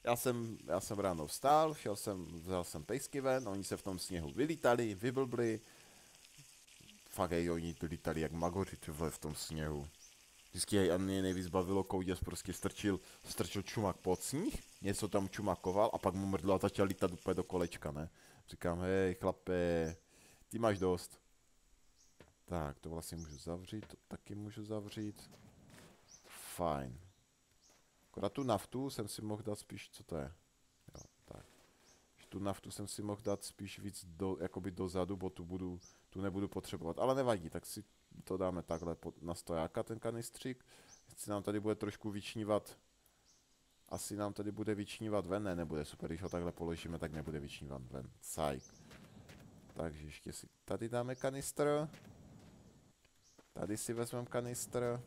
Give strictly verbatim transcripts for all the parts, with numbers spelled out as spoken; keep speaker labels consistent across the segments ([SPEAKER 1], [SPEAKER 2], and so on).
[SPEAKER 1] Já jsem, já jsem ráno vstál, šel jsem, vzal jsem pejsky ven, oni se v tom sněhu vylítali, vyblbli. Fakt jej, oni lítali jak magoři, ty vole, v tom sněhu. Vždycky jej, a mě nejvíc bavilo, Kouděs prostě strčil, strčil čumak pod sníh, něco tam čumakoval a pak mu mrdlo a začal lítat úplně do kolečka, ne? Říkám, hej, chlape, ty máš dost. Tak, to vlastně můžu zavřít, to taky můžu zavřít. Fajn. Akorát tu naftu jsem si mohl dát spíš, co to je? Jo, tak. Tu naftu jsem si mohl dát spíš víc do, jakoby dozadu, bo tu, budu, tu nebudu potřebovat. Ale nevadí, tak si to dáme takhle pod, na stojáka, ten kanistřík. Jestli nám tady bude trošku vyčnívat, asi nám tady bude vyčnívat ven, ne, nebude super, když ho takhle položíme, tak nebude vyčnívat ven. Sajk. Takže ještě si tady dáme kanistr. Tady si vezmeme kanistr.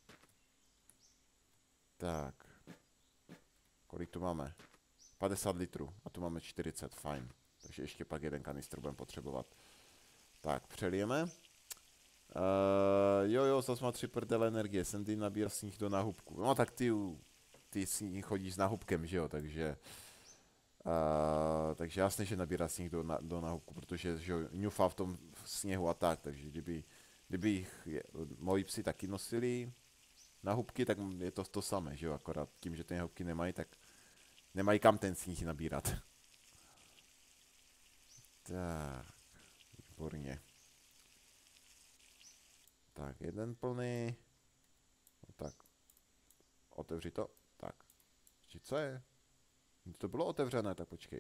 [SPEAKER 1] Tak. Kolik tu máme? padesát litrů. A tu máme čtyřicet, fajn. Takže ještě pak jeden kanistr budeme potřebovat. Tak, přelijeme. Uh, jo, jo, zase má tři prdele energie. Sandy nabírá sníh do náhubku. No tak ty, ty sníh chodíš s náhubkem, že jo, takže... Uh, takže jasně, že nabírá sníh do, na, do náhubku, protože že jo, ňufá v tom sněhu a tak, takže kdyby, kdyby jich je, moji psi taky nosili náhubky, tak je to to samé, že jo, akorát tím, že ty náhubky nemají, tak nemají kam ten sníh nabírat. Tak, výborně. Tak, jeden plný. No tak, otevři to. Tak, ještě co je? To bylo otevřené, tak počkej.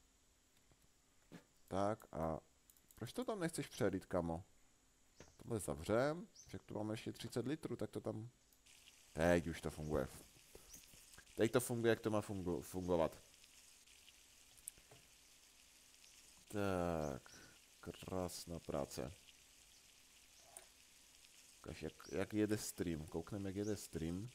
[SPEAKER 1] Tak a proč to tam nechceš přelít, kamo? Tohle zavřem, však tu máme ještě třicet litrů, tak to tam... Teď už to funguje. Teď to funguje, jak to má fungu fungovat. Tak, krásná práce. Ukaž, jak, jak jede stream. Koukneme, jak jede stream.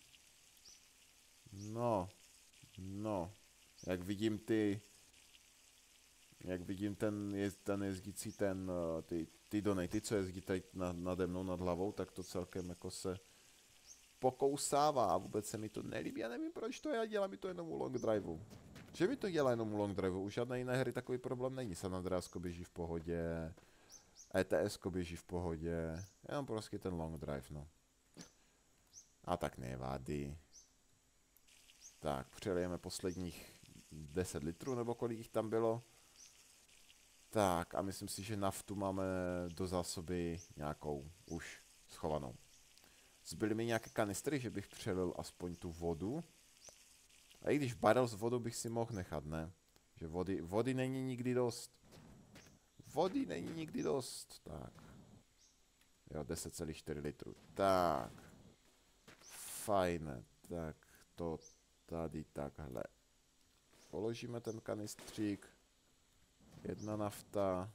[SPEAKER 1] No, no, jak vidím ty, jak vidím ten, jezd, ten jezdící, ten, ty, ty donaty, co jezdí tady nad, nade mnou nad hlavou, tak to celkem jako se pokousává a vůbec se mi to nelíbí. Já nevím, proč to já dělám, mi to jenom u long driveu. Že mi to dělá jenom u long driveu, u žádné jiné hry takový problém není. San Andreasko běží v pohodě, E T S ko běží v pohodě, jenom prostě ten long drive, no. A tak nevadí. Tak, přelijeme posledních deset litrů, nebo kolik jich tam bylo. Tak, a myslím si, že naftu máme do zásoby nějakou už schovanou. Zbyly mi nějaké kanistry, že bych přelil aspoň tu vodu. A i když barel s vodou bych si mohl nechat, ne? Že vody, vody není nikdy dost. Vody není nikdy dost. Tak. Jo, deset celá čtyři litrů. Tak. Fajn. Tak, to tady takhle. Položíme ten kanistřík. Jedna nafta.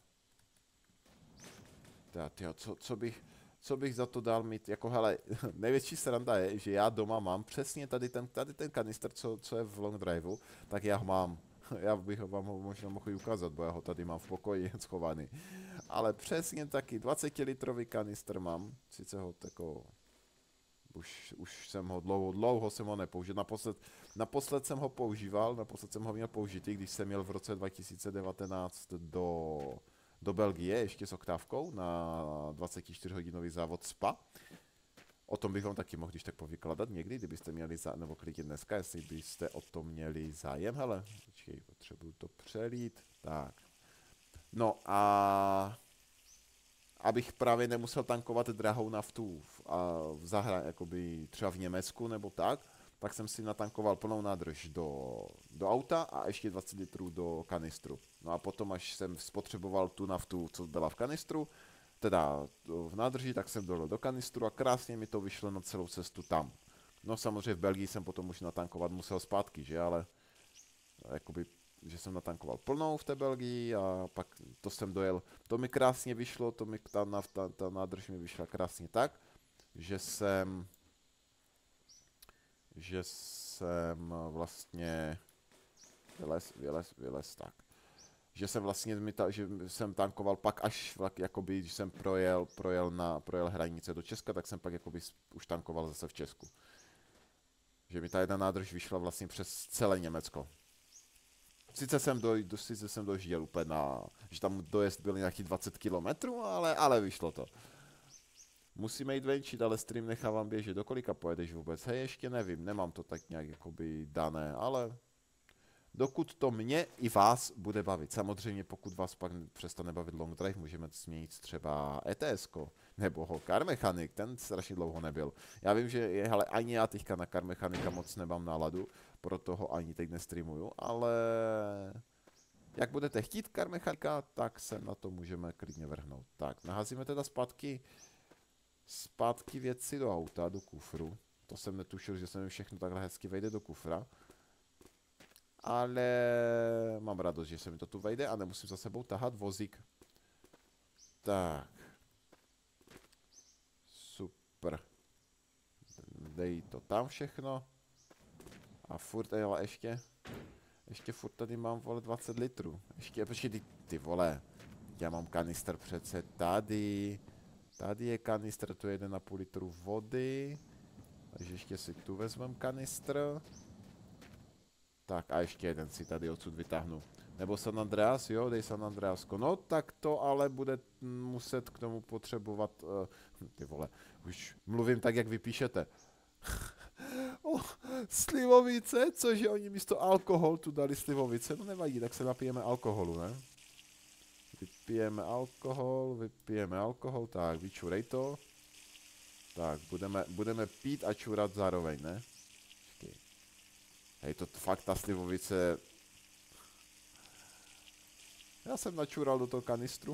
[SPEAKER 1] Tak, tyjo, co, co bych... Co bych za to dal mít, jako hele, největší sranda je, že já doma mám přesně tady ten, tady ten kanistr, co, co je v long driveu, tak já ho mám. Já bych ho vám ho možná mohl ukázat, bo já ho tady mám v pokoji schovaný. Ale přesně taky dvacetilitrový kanistr mám, sice ho tako, už, už jsem ho dlouho, dlouho jsem ho nepoužil, naposled, naposled jsem ho používal, naposled jsem ho měl použitý, když jsem měl v roce dva tisíce devatenáct do... do Belgie, ještě s oktávkou, na dvacetičtyřhodinový závod S P A. O tom bych vám taky mohl když tak povykladat někdy, kdybyste měli zájem, nebo klidně dneska, jestli byste o tom měli zájem, hele, počkej, potřebuju to přelít, tak. No a abych právě nemusel tankovat drahou naftu v, a v zahra, jakoby třeba v Německu nebo tak, tak jsem si natankoval plnou nádrž do, do auta a ještě dvacet litrů do kanistru. No a potom, až jsem spotřeboval tu naftu, co byla v kanistru, teda v nádrži, tak jsem dolil do kanistru a krásně mi to vyšlo na celou cestu tam. No samozřejmě v Belgii jsem potom už natankovat musel zpátky, že, ale jakoby, že jsem natankoval plnou v té Belgii a pak to jsem dojel. To mi krásně vyšlo, to mi ta nafta, ta nádrž mi vyšla krásně tak, že jsem že jsem vlastně vylez, vylez, vylez, tak. Že jsem vlastně, že jsem tankoval pak až, jakoby, když jsem projel, projel, na, projel hranice do Česka, tak jsem pak jakoby už tankoval zase v Česku. Že mi ta jedna nádrž vyšla vlastně přes celé Německo. Sice jsem, doj, do, sice jsem dojížděl úplně na, že tam dojezd byl nějaký dvacet kilometrů, ale, ale vyšlo to. Musíme jít venčit, ale stream nechávám běžet. Do kolika pojedeš vůbec? Hej, ještě nevím, nemám to tak nějak jakoby dané, ale dokud to mě i vás bude bavit. Samozřejmě pokud vás pak přestane bavit long drive, můžeme změnit třeba E T S ko, nebo ho Car Mechanic, ten strašně dlouho nebyl. Já vím, že je, hele, ani já teďka na Car Mechanica moc nemám náladu, proto ho ani teď nestreamuju, ale jak budete chtít Car Mechanica, tak se na to můžeme klidně vrhnout. Tak, naházíme teda zpátky, zpátky věci do auta, do kufru. To jsem netušil, že se mi všechno takhle hezky vejde do kufra. Ale mám radost, že se mi to tu vejde a nemusím za sebou tahat vozík. Tak. Super. Dej to tam všechno. A furt, ale ještě. Ještě furt tady mám, vole, dvacet litrů. Ještě, počkej, ty, ty vole. Já mám kanister přece tady. Tady je kanister, tu je jeden a půl litru vody. Takže ještě si tu vezmem kanistr. Tak a ještě jeden si tady odsud vytáhnu. Nebo San Andreas, jo, dej San Andreasko. No tak to ale bude muset k tomu potřebovat, uh, ty vole, už mluvím tak, jak vy píšete. Oh, slivovice, cože oni místo alkohol tu dali slivovice, no nevadí, tak se napijeme alkoholu, ne? Vypijeme alkohol, vypijeme alkohol, tak vyčurej to. Tak, budeme, budeme pít a čurat zároveň, ne? Hej, to fakt ta slivovice. Já jsem načural do toho kanistru.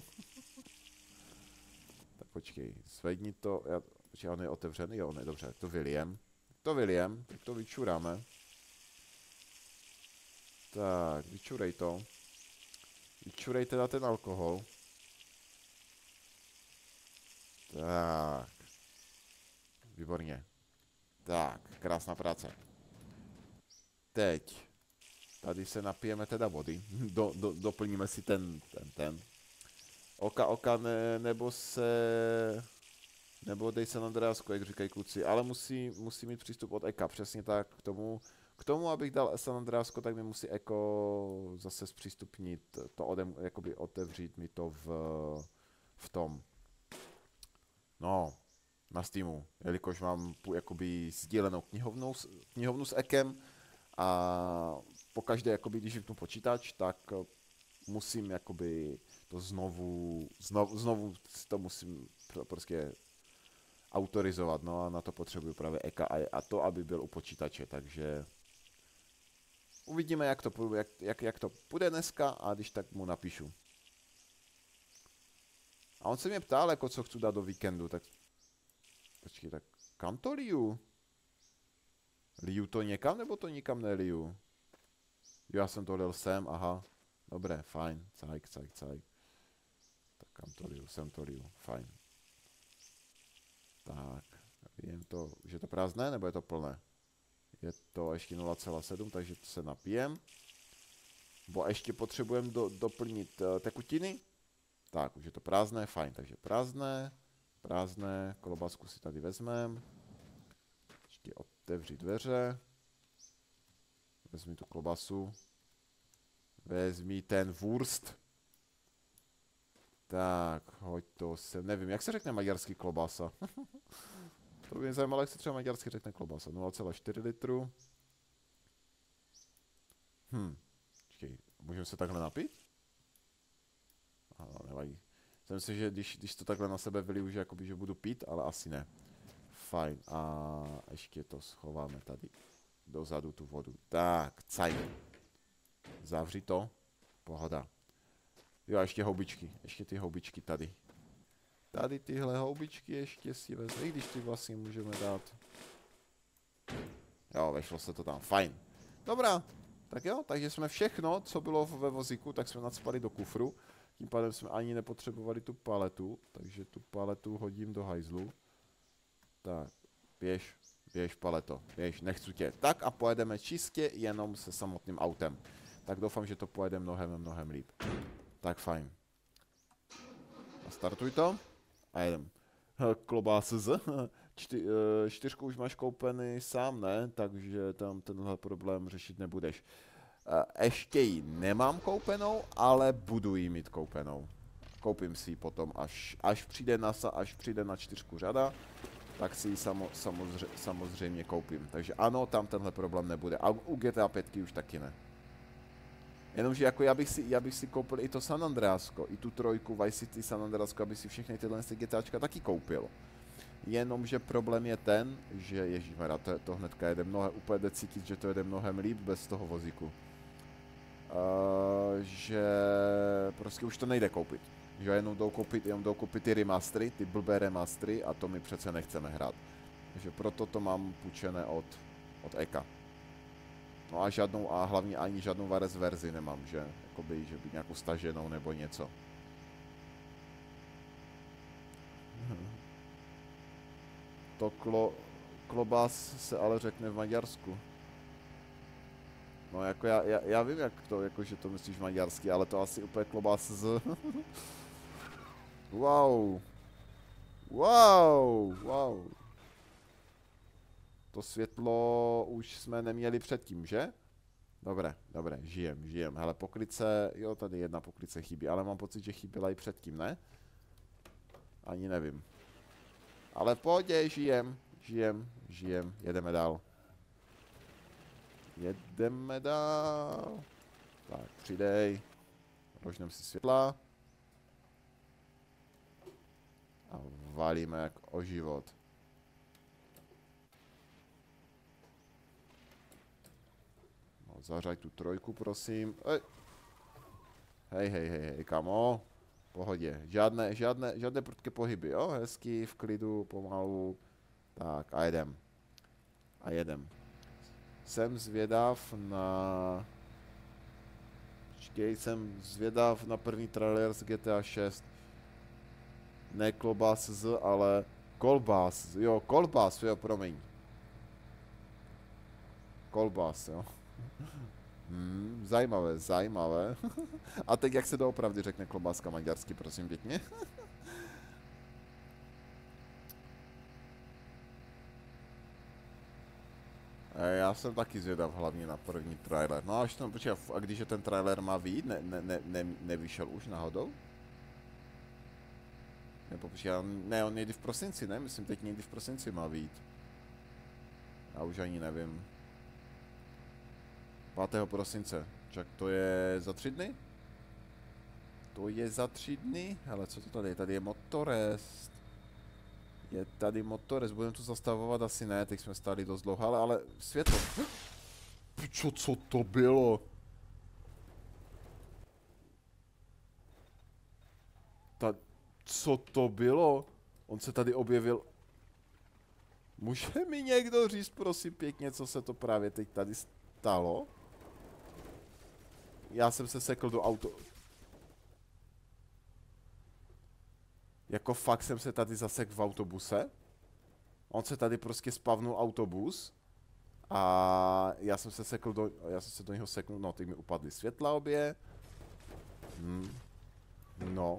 [SPEAKER 1] Tak počkej, zvedni to, já, počkej, on je otevřený, jo, on je dobře, to vylijem. To vylijem, tak to vyčuráme. Tak, vyčurej to. Vyčurej teda ten alkohol. Tak. Výborně. Tak, krásná práce. Teď. Tady se napijeme teda vody. Do, do, doplníme si ten, ten, ten. Oka, oka, ne, nebo se... Nebo dej se na Andreasku, jak říkají kluci. Ale musí, musí mít přístup od Eka, přesně tak. K tomu, k tomu abych dal San Andreasko, tak mi musí Eko zase zpřístupnit to, odem, jakoby otevřít mi to v, v tom. No, na Steamu. Jelikož mám jakoby sdílenou knihovnu, knihovnu s Ekem, a pokaždé, jakoby, když vypnu počítač, tak musím jakoby to znovu, znovu, znovu to musím prostě autorizovat, no a na to potřebuju právě Eka a to, aby byl u počítače, takže uvidíme, jak to, jak, jak, jak to půjde dneska a když tak mu napíšu. A on se mě ptal, jako co chci dát do víkendu, tak počkej, tak kam to liju? Liju to někam, nebo to nikam neliju? Jo, já jsem to lil sem, aha. Dobré, fajn, cajk, cajk, cajk. Tak kam to liju, sem to liju, fajn. Tak, jen to, už je to prázdné, nebo je to plné? Je to ještě nula celá sedm, takže to se napijem. Bo ještě potřebujeme do, doplnit uh, tekutiny. Tak, už je to prázdné, fajn, takže prázdné, prázdné, kolobasku si tady vezmeme. Ještě otevři dveře. Vezmi tu klobasu. Vezmi ten wurst. Tak, hoď to sem. Nevím, jak se řekne maďarský klobasa. To by mě zajímalo, jak se třeba maďarsky řekne klobasa. nula celá čtyři litru. Hm. Počkej, můžeme se takhle napít? Aha, nevadí. Myslím si, že když, když to takhle na sebe vyliju, že jakoby, že budu pít, ale asi ne. Fajn. A ještě to schováme tady dozadu tu vodu. Tak, cajk. Zavři to. Pohoda. Jo, a ještě houbičky. Ještě ty houbičky tady. Tady tyhle houbičky ještě si vezme, i když ty vlastně můžeme dát. Jo, vešlo se to tam. Fajn. Dobrá. Tak jo, takže jsme všechno, co bylo ve vozíku, tak jsme nacpali do kufru. Tím pádem jsme ani nepotřebovali tu paletu, takže tu paletu hodím do hajzlu. Tak, běž, běž paleto, běž, nechci tě. Tak a pojedeme čistě jenom se samotným autem. Tak doufám, že to pojede mnohem, mnohem líp. Tak fajn. A startuj to. A jedem. Klobás z. Čty, čtyřku už máš koupený sám, ne? Takže tam tenhle problém řešit nebudeš. Ještě ji nemám koupenou, ale budu ji mít koupenou. Koupím si ji potom, až, až, přijde na, až přijde na čtyřku řada, tak si ji samo, samozře, samozřejmě koupím. Takže ano, tam tenhle problém nebude. A u G T A pět už taky ne. Jenomže jako já bych si, já bych si koupil i to San Andreasko, i tu trojku, Vice City, San Andreasko, aby si všechny tyhle GTAčka taky koupil. Jenomže problém je ten, že ježišmarja, to, to hnedka jede mnohem, úplně jde cítit, že to jede mnohem líp bez toho vozíku. Uh, že prostě už to nejde koupit. Že jenom jdou koupit, jenom jdou koupit ty remastery, ty blbé remastery a to my přece nechceme hrát. Takže proto to mám půjčené od, od Eka. No a žádnou, a hlavně ani žádnou Vares verzi nemám, že? Jakoby, že by nějakou staženou nebo něco. To klo, klobás se ale řekne v Maďarsku. No jako já, já, já vím, jak to, jako, že to myslíš maďarsky, ale to asi úplně klobás z... Wow. Wow, wow. To světlo už jsme neměli předtím, že? Dobré, dobré, žijem, žijem. Hele, pokryce, jo, tady jedna pokryce chybí, ale mám pocit, že chyběla i předtím, ne? Ani nevím. Ale v pohodě, žijem, žijem, žijem, jedeme dál. Jedeme dál. Tak, přidej. Rožnem si světla. A valíme jak o život. No, zařaď tu trojku, prosím. Ej. Hej, hej, hej, hej, kamo. Pohodě. Žádné, žádné, žádné prudké pohyby, jo? Hezky, v klidu, pomalu. Tak, a jedem. A jedem. Jsem zvědav na... Počkej, jsem zvědav na první trailer z G T A šest. Ne klobás z, ale kolbás, jo, kolbás, jo, promiň. Kolbás, jo. Hmm, zajímavé, zajímavé. A teď jak se doopravdy řekne klobáska maďarsky, prosím pěkně. Já jsem taky zvědav hlavně na první trailer. No až tam, počkej, a když je ten trailer má vyjít, ne, ne, ne, ne, nevyšel už náhodou? Nebo počkej, ne, on někdy v prosinci, ne? Myslím, teď někdy v prosinci má vyjít. Já už ani nevím. pátého prosince. Čak to je za tři dny? To je za tři dny? Hele, co to tady je? Tady je Motorest. Je tady Motorest, budeme tu zastavovat asi ne, teď jsme stáli dost dlouho, ale, ale světlo. Čo, co to bylo? Ta, co to bylo? On se tady objevil. Může mi někdo říct, prosím pěkně, co se to právě teď tady stalo? Já jsem se sekl do auto. Jako fakt jsem se tady zasek v autobuse. On se tady prostě spavnul autobus. A já jsem se sekl do, já jsem se do něho seknul, no teď mi upadly světla obě. Hmm. No.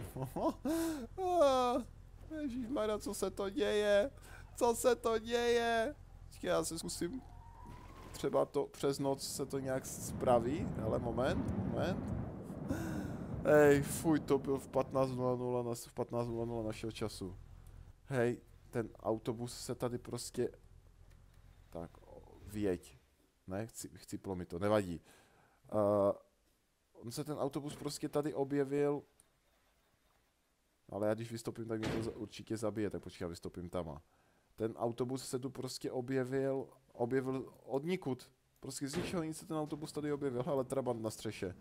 [SPEAKER 1] Ježišmarja, co se to děje? Co se to děje? Já se zkusím. Třeba to přes noc se to nějak spraví, ale moment, moment. Hej, fuj, to byl v patnáct nula nula, na, v patnáct nula nula našeho času. Hej, ten autobus se tady prostě... Tak, vyjeď. Ne, chci, chci plomit to, nevadí. Uh, on se ten autobus prostě tady objevil. Ale já když vystoupím, tak mě to určitě zabije, tak počkej, já vystoupím tam. Ten autobus se tu prostě objevil, objevil od nikud. Prostě z ničeho nic se ten autobus tady objevil, ale trabant na střeše.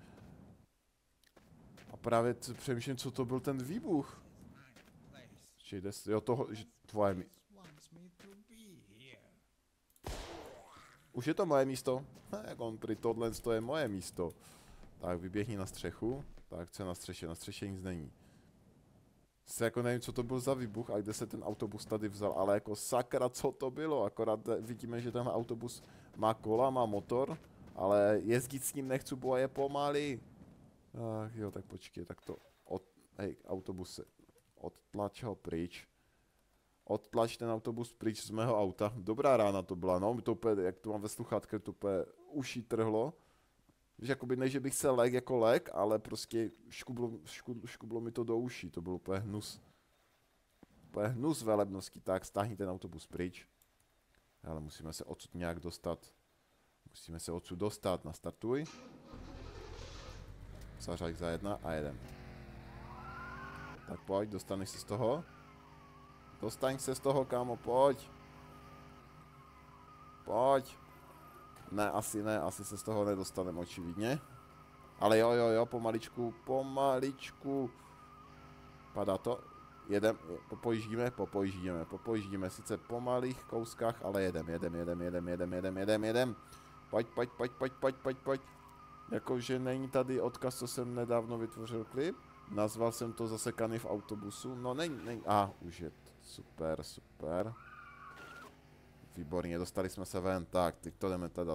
[SPEAKER 1] A právě přemýšlím, co to byl ten výbuch. Či jde, jo, toho, že tvoje mi... Už je to moje místo? Ha, jak on prý tohle, to je moje místo. Tak, vyběhni na střechu. Tak, co je na střeše? Na střeše nic není. Se jako nevím, co to byl za výbuch a kde se ten autobus tady vzal, ale jako sakra, co to bylo? Akorát vidíme, že ten autobus má kola, má motor, ale jezdit s ním nechci, bo je pomalý. Ach jo, tak počkej, tak to od... Hej, autobuse, odtlač ho pryč. Odtlač ten autobus pryč z mého auta. Dobrá rána to byla, no, mi to úplně, jak to mám ve sluchátce, to úplně uši trhlo. Víš, jakoby ne, že bych se lek jako lek, ale prostě škublo, škublo, škublo mi to do uší, to byl úplně hnus. Úplně hnus velebnosti, tak stáhni ten autobus pryč. Ale musíme se odsud nějak dostat. Musíme se odsud dostat, nastartuj. Zařaď za jedna a jedem. Tak pojď, dostaneš se z toho. Dostaň se z toho, kámo, pojď. Pojď. Ne, asi ne, asi se z toho nedostaneme, očividně. Ale jo, jo, jo, pomaličku, pomaličku. Padá to. Jedem, popojíždíme, popojíždíme, popojíždíme. Sice po malých kouskách, ale jedem, jedem, jedem, jedem, jedem, jedem, jedem, jedem. Pojď, pojď, pojď, pojď, pojď, pojď, pojď. Jakože není tady odkaz, co jsem nedávno vytvořil klip. Nazval jsem to Zasekaný v autobusu. No není, není. A, ah, už je to. Super, super. Výborně, dostali jsme se ven. Tak, teď to jdeme teda.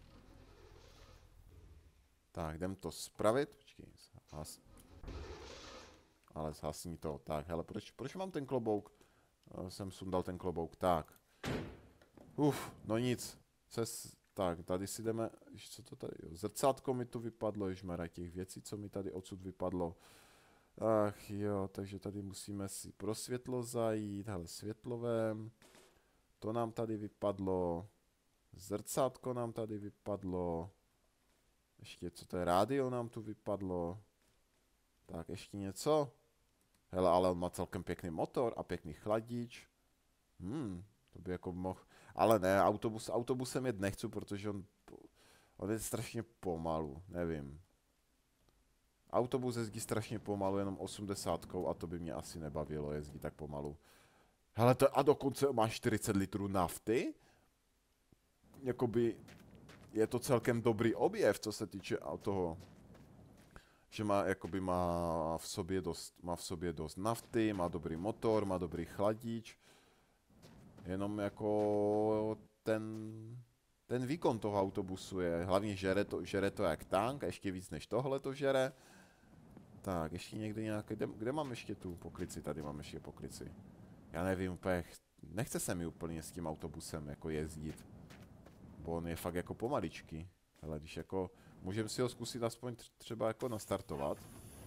[SPEAKER 1] Tak, jdem to spravit. Počkej, zhas. Ale zhasní to. Tak, hele, proč, proč mám ten klobouk? Jsem sundal ten klobouk, tak. Uf, no nic. Ces, tak, tady si jdeme, co to tady, jo, zrcátko mi tu vypadlo, ježmara, těch věcí, co mi tady odsud vypadlo. Ach jo, takže tady musíme si pro světlo zajít, hele, světlovém. To nám tady vypadlo. Zrcátko nám tady vypadlo. Ještě, co to je, rádio nám tu vypadlo. Tak, ještě něco. Hele, ale on má celkem pěkný motor a pěkný chladič. Hmm, to by jako mohl... Ale ne, autobus, autobusem jet nechci, protože on, on je strašně pomalu, nevím. Autobus jezdí strašně pomalu, jenom osmdesátkou a to by mě asi nebavilo, jezdí tak pomalu. Hele, to, a dokonce má čtyřicet litrů nafty? Jakoby je to celkem dobrý objev, co se týče toho. Že má, jakoby má v sobě dost, má v sobě dost nafty, má dobrý motor, má dobrý chladič. Jenom jako ten, ten výkon toho autobusu je, hlavně žere to, žere to jak tank, a ještě víc než tohle to žere. Tak, ještě někde nějaké, kde, kde mám ještě tu poklici, tady mám ještě poklici. Já nevím úplně, nechce se mi úplně s tím autobusem jako jezdit. Bo on je fakt jako pomaličky. Ale když jako, můžeme si ho zkusit aspoň třeba jako nastartovat.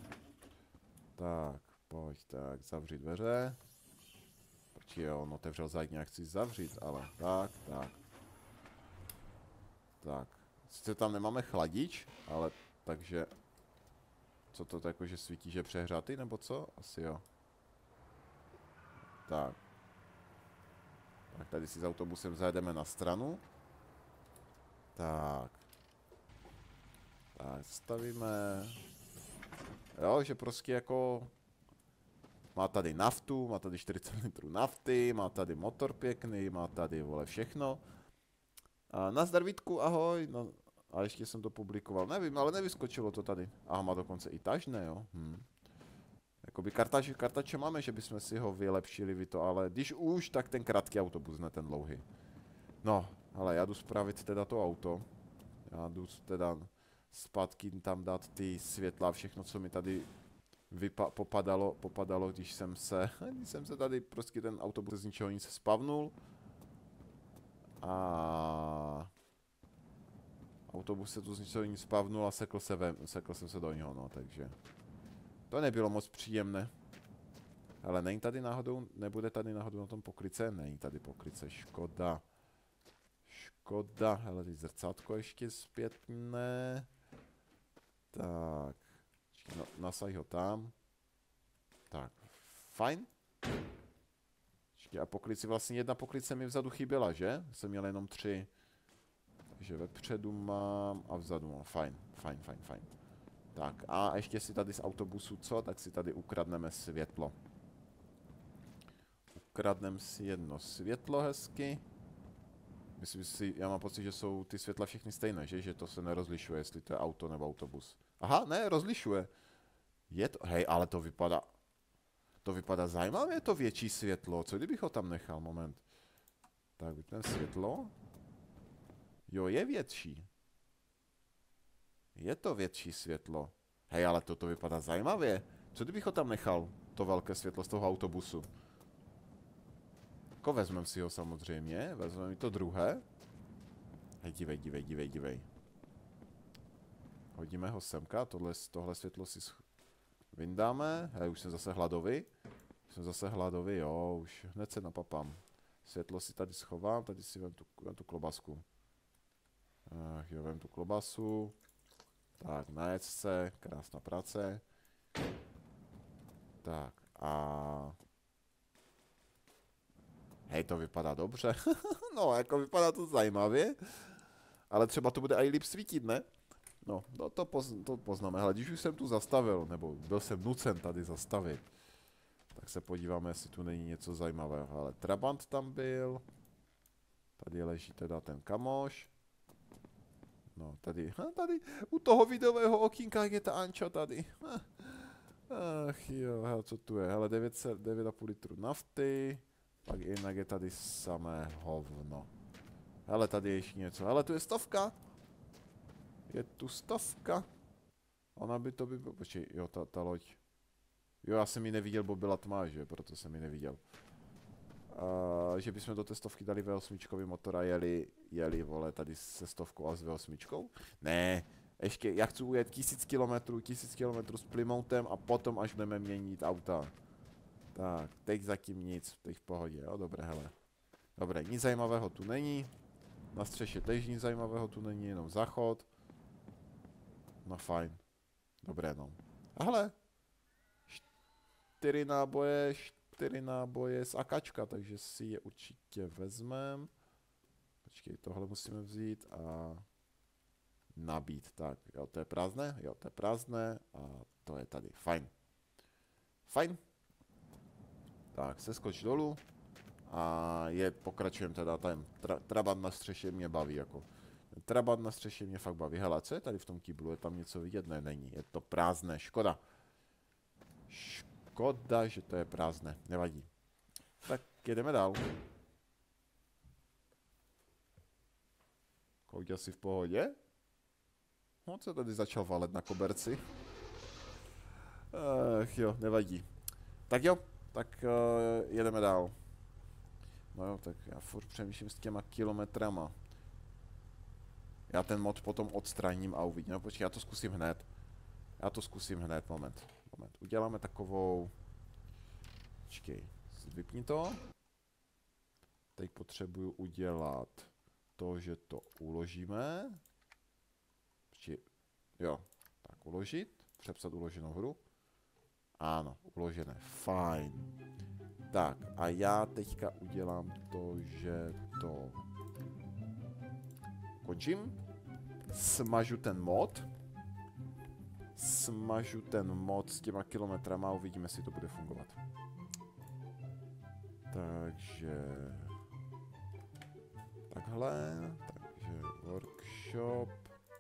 [SPEAKER 1] Tak, pojď, tak, zavři dveře. Počkej, jo, on otevřel záď, nějak chci zavřít, ale tak, tak. Tak, sice tam nemáme chladič, ale takže... Co to jako, že svítí, že přehřátý, nebo co? Asi jo. Tak. Tak tady si s autobusem zajedeme na stranu. Tak. Tak, stavíme. Jo, že prostě jako... Má tady naftu, má tady čtyřicet litrů nafty, má tady motor pěkný, má tady, vole, všechno. A nazdar Vítku, ahoj. No, a ještě jsem to publikoval, nevím, ale nevyskočilo to tady. Aha, má dokonce i tažné, jo. Hm. Jakoby kartač, kartače máme, že bychom si ho vylepšili, vy to, ale když už, tak ten krátký autobus, ne ten dlouhý. No, ale já jdu spravit teda to auto. Já jdu teda zpátky tam dát ty světla, všechno, co mi tady vypa popadalo, popadalo, když jsem se, když jsem se tady prostě ten autobus z ničeho nic spavnul. A autobus se tu z ničeho nic spavnul a sekl, se ve, sekl jsem se do něho, no, takže to nebylo moc příjemné. Ale není tady náhodou, nebude tady náhodou na tom pokryce? Není tady pokryce, škoda. Škoda, hele, teď zrcátko ještě zpětné. Tak, no, nasaj ho tam. Tak, fajn. A pokryci, vlastně jedna pokryce mi vzadu chyběla, že? Jsem měl jenom tři. Takže vepředu mám a vzadu mám, fajn, fajn, fajn, fajn. Tak a ještě si tady z autobusu co? Tak si tady ukradneme světlo. Ukradneme si jedno světlo hezky. Myslím si, já mám pocit, že jsou ty světla všechny stejné, že? Že to se nerozlišuje, jestli to je auto nebo autobus. Aha, ne, rozlišuje. Je to, hej, ale to vypadá, to vypadá zajímavě, je to větší světlo. Co kdybych ho tam nechal, moment. Tak, vypneme světlo. Jo, je větší. Je to větší světlo. Hej, ale toto vypadá zajímavě. Co kdybych ho tam nechal, to velké světlo z toho autobusu? Jako vezmeme si ho samozřejmě, vezmeme i to druhé. Hej, dívej, dívej, dívej, dívej. Hodíme ho semka, tohle, tohle světlo si sch... vyndáme. Hej, už jsem zase hladový. Už jsem zase hladový, jo, už hned se napapám. Světlo si tady schovám, tady si vem tu, vem tu klobasku. Ach jo, vem tu klobasu. Tak, najet se, krásná práce. Tak, a... Hej, to vypadá dobře. No, jako vypadá to zajímavě. Ale třeba to bude i líp svítit, ne? No, no to, poz, to poznáme. Hele, když už jsem tu zastavil, nebo byl jsem nucen tady zastavit, tak se podíváme, jestli tu není něco zajímavého. Ale Trabant tam byl. Tady leží teda ten kamoš. No, tady, tady, u toho videového okýnka, jak je ta Anča tady. Ach jo, hele, co tu je? Hele, devět a půl litru nafty. Pak jinak je tady samé hovno. Hele, tady je ještě něco. Hele, tu je stovka. Je tu stovka. Ona by to by... Počkej, jo, ta, ta loď. Jo, já jsem ji neviděl, bo byla tma, že? Proto jsem ji neviděl. Uh, že bychom do té stovky dali V osm motor a jeli, jeli, vole, tady se stovkou a s V osm. Ne, ještě, já chci ujet tisíc kilometrů, tisíc kilometrů s Plymoutem a potom až budeme měnit auta. Tak, teď zatím nic, teď v pohodě, jo, dobré, hele. Dobré, nic zajímavého tu není. Na střeše tež nic zajímavého tu není, jenom záchod. No fajn. Dobré, no. A hele. Čtyři náboje, čtyři náboje z akačka, takže si je určitě vezmem. Počkej, tohle musíme vzít a nabít. Tak, jo, to je prázdné, jo, to je prázdné a to je tady. Fajn. Fajn. Tak, seskoč dolů. A je, pokračujeme teda, ten tra, Trabant na střeše mě baví, jako. Ten Trabant na střeše mě fakt baví. Hele, co je tady v tom kýblu? Je tam něco vidět? Ne, není. Je to prázdné, škoda. Škoda, že to je prázdné, nevadí. Tak, jedeme dál. Kouk asi v pohodě? No, co tady začal valet na koberci? Ach jo, nevadí. Tak jo, tak uh, jedeme dál. No jo, tak já furt přemýšlím s těma kilometrama. Já ten mod potom odstraním a uvidím. No počkej, já to zkusím hned. Já to zkusím hned, moment. Moment, uděláme takovou... Počkej, vypni to. Teď potřebuju udělat to, že to uložíme. Počkej, jo, tak uložit, přepsat uloženou hru. Ano, uložené, fajn. Tak a já teďka udělám to, že to končím. Smažu ten mod. Smažu ten mod s těma kilometrama a uvidíme, jestli to bude fungovat. Takže... Takhle, takže workshop.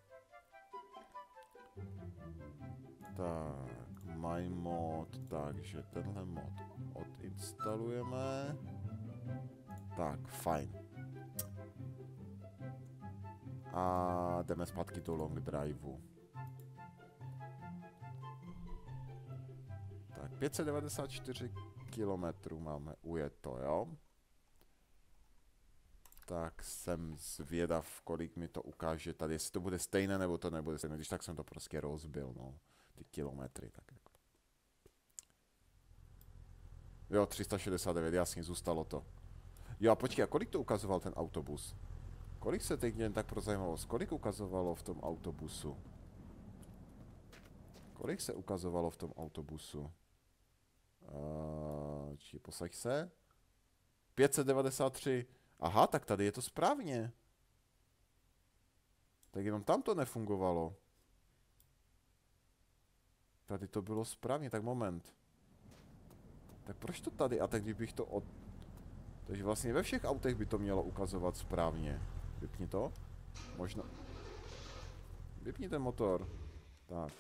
[SPEAKER 1] Tak, my mod, takže tenhle mod odinstalujeme. Tak, fajn. A jdeme zpátky do long driveu. Tak, pět set devadesát čtyři kilometrů máme ujeto, jo? Tak jsem zvědav, kolik mi to ukáže tady, jestli to bude stejné, nebo to nebude stejné, když tak jsem to prostě rozbil, no, ty kilometry, tak jako. Jo, tři sta šedesát devět, jasně, zůstalo to. Jo, a počkej, a kolik to ukazoval ten autobus? Kolik se teď jen tak pro zajímavost, kolik ukazovalo v tom autobusu? Kolik se ukazovalo v tom autobusu? Uh, či posaď se? pět set devadesát tři. Aha, tak tady je to správně. Tak jenom tam to nefungovalo. Tady to bylo správně, tak moment. Tak proč to tady? A tak kdybych to od... Takže vlastně ve všech autech by to mělo ukazovat správně. Vypni to. Možná... Vypni ten motor. Tak.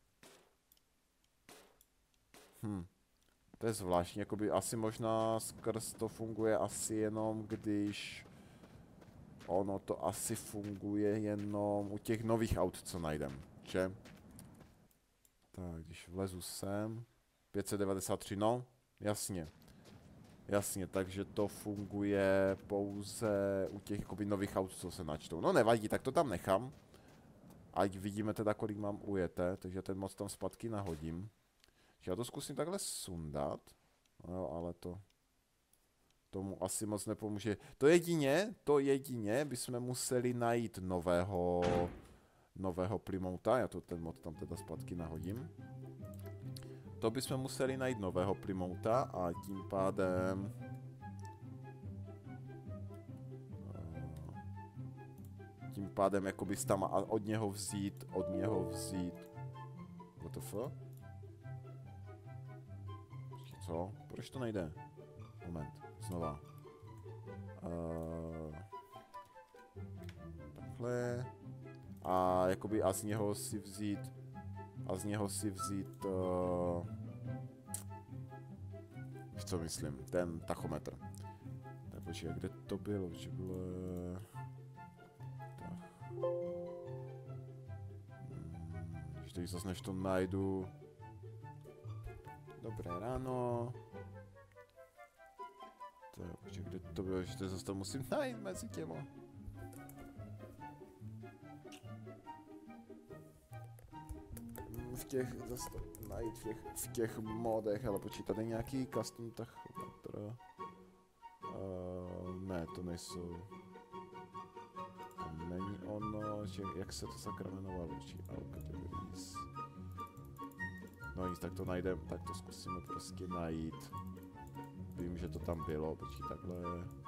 [SPEAKER 1] Hm. To je zvláštní, jakoby asi možná skrz to funguje asi jenom, když... Ono to asi funguje jenom u těch nových aut, co najdem, že? Tak, když vlezu sem... pět set devadesát tři, no, jasně. Jasně, takže to funguje pouze u těch jakoby nových aut, co se načtou. No nevadí, tak to tam nechám. ať vidíme teda, kolik mám ujete, takže ten moc tam zpátky nahodím. Já to zkusím takhle sundat, no, ale to tomu asi moc nepomůže. To jedině, to jedině bychom museli najít nového, nového Plymouta, já to ten mod tam teda zpátky nahodím. To bychom museli najít nového Plymouta a tím pádem... Tím pádem jakoby tam od něho vzít, od něho vzít... W T F? Co? Proč to nejde? Moment, znova. Uh, takhle. A jakoby a z něho si vzít... A z něho si vzít... Uh, co myslím? Ten tachometr. Tak počkej, kde to bylo? Že bylo... Tak. Hmm, teď zase než to najdu... Dobré ráno. Tak, počkej, kde to bylo? Že to zase to musím najít mezi těma. V těch, zase to najít v těch, v těch modech, ale počkej, tady nějaký custom tachometr. Uh, ne, to nejsou. To není ono, že, jak se to sakra jmenovalo, či all categories. No nic, tak to najdeme, tak to zkusíme prostě najít. Vím, že to tam bylo, počkej, takhle.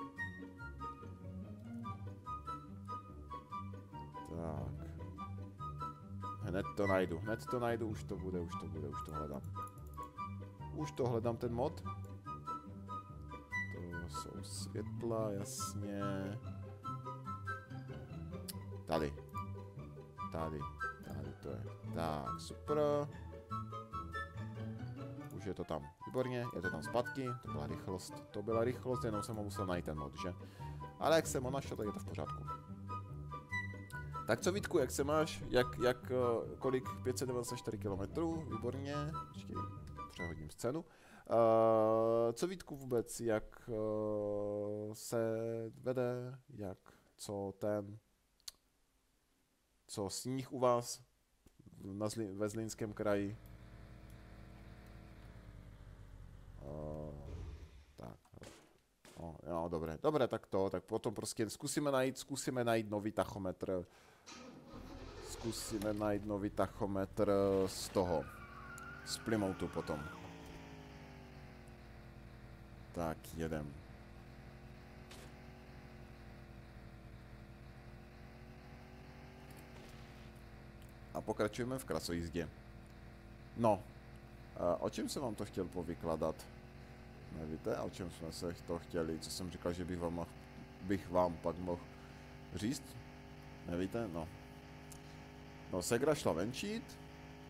[SPEAKER 1] Tak. Hned to najdu, hned to najdu, už to bude, už to bude, už to hledám. Už to hledám ten mod. To jsou světla, jasně. Tady. Tady, tady to je. Tak, super. Už je to tam. Výborně, je to tam zpátky, to byla rychlost. To byla rychlost, jenom jsem ho musel najít ten mod, že? Ale jak jsem ho našel, tak je to v pořádku. Tak co Vítku, jak se máš? Jak, jak, kolik? pět set devadesát čtyři kilometrů, výborně. Počkej, přehodím scénu. Uh, co Vítku vůbec, jak uh, se vede, jak, co ten, co sníh u vás na Zli, ve Zlínském kraji? Uh, tak, no, no, dobré, dobré, tak to, tak potom prostě zkusíme najít, zkusíme najít nový tachometr. Zkusíme najít nový tachometr z toho, z Plymoutu potom. Tak, jedem. A pokračujeme v krasojízdě. No, o čem jsem vám to chtěl povykladat? Nevíte, o čem jsme se to chtěli, co jsem říkal, že bych vám, bych vám pak mohl říct? Nevíte? No. No, Segra šla venčít.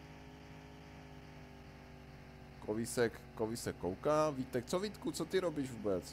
[SPEAKER 1] Kovísek, Kovísek kouká. Vítek, co Vítku, co ty robíš vůbec?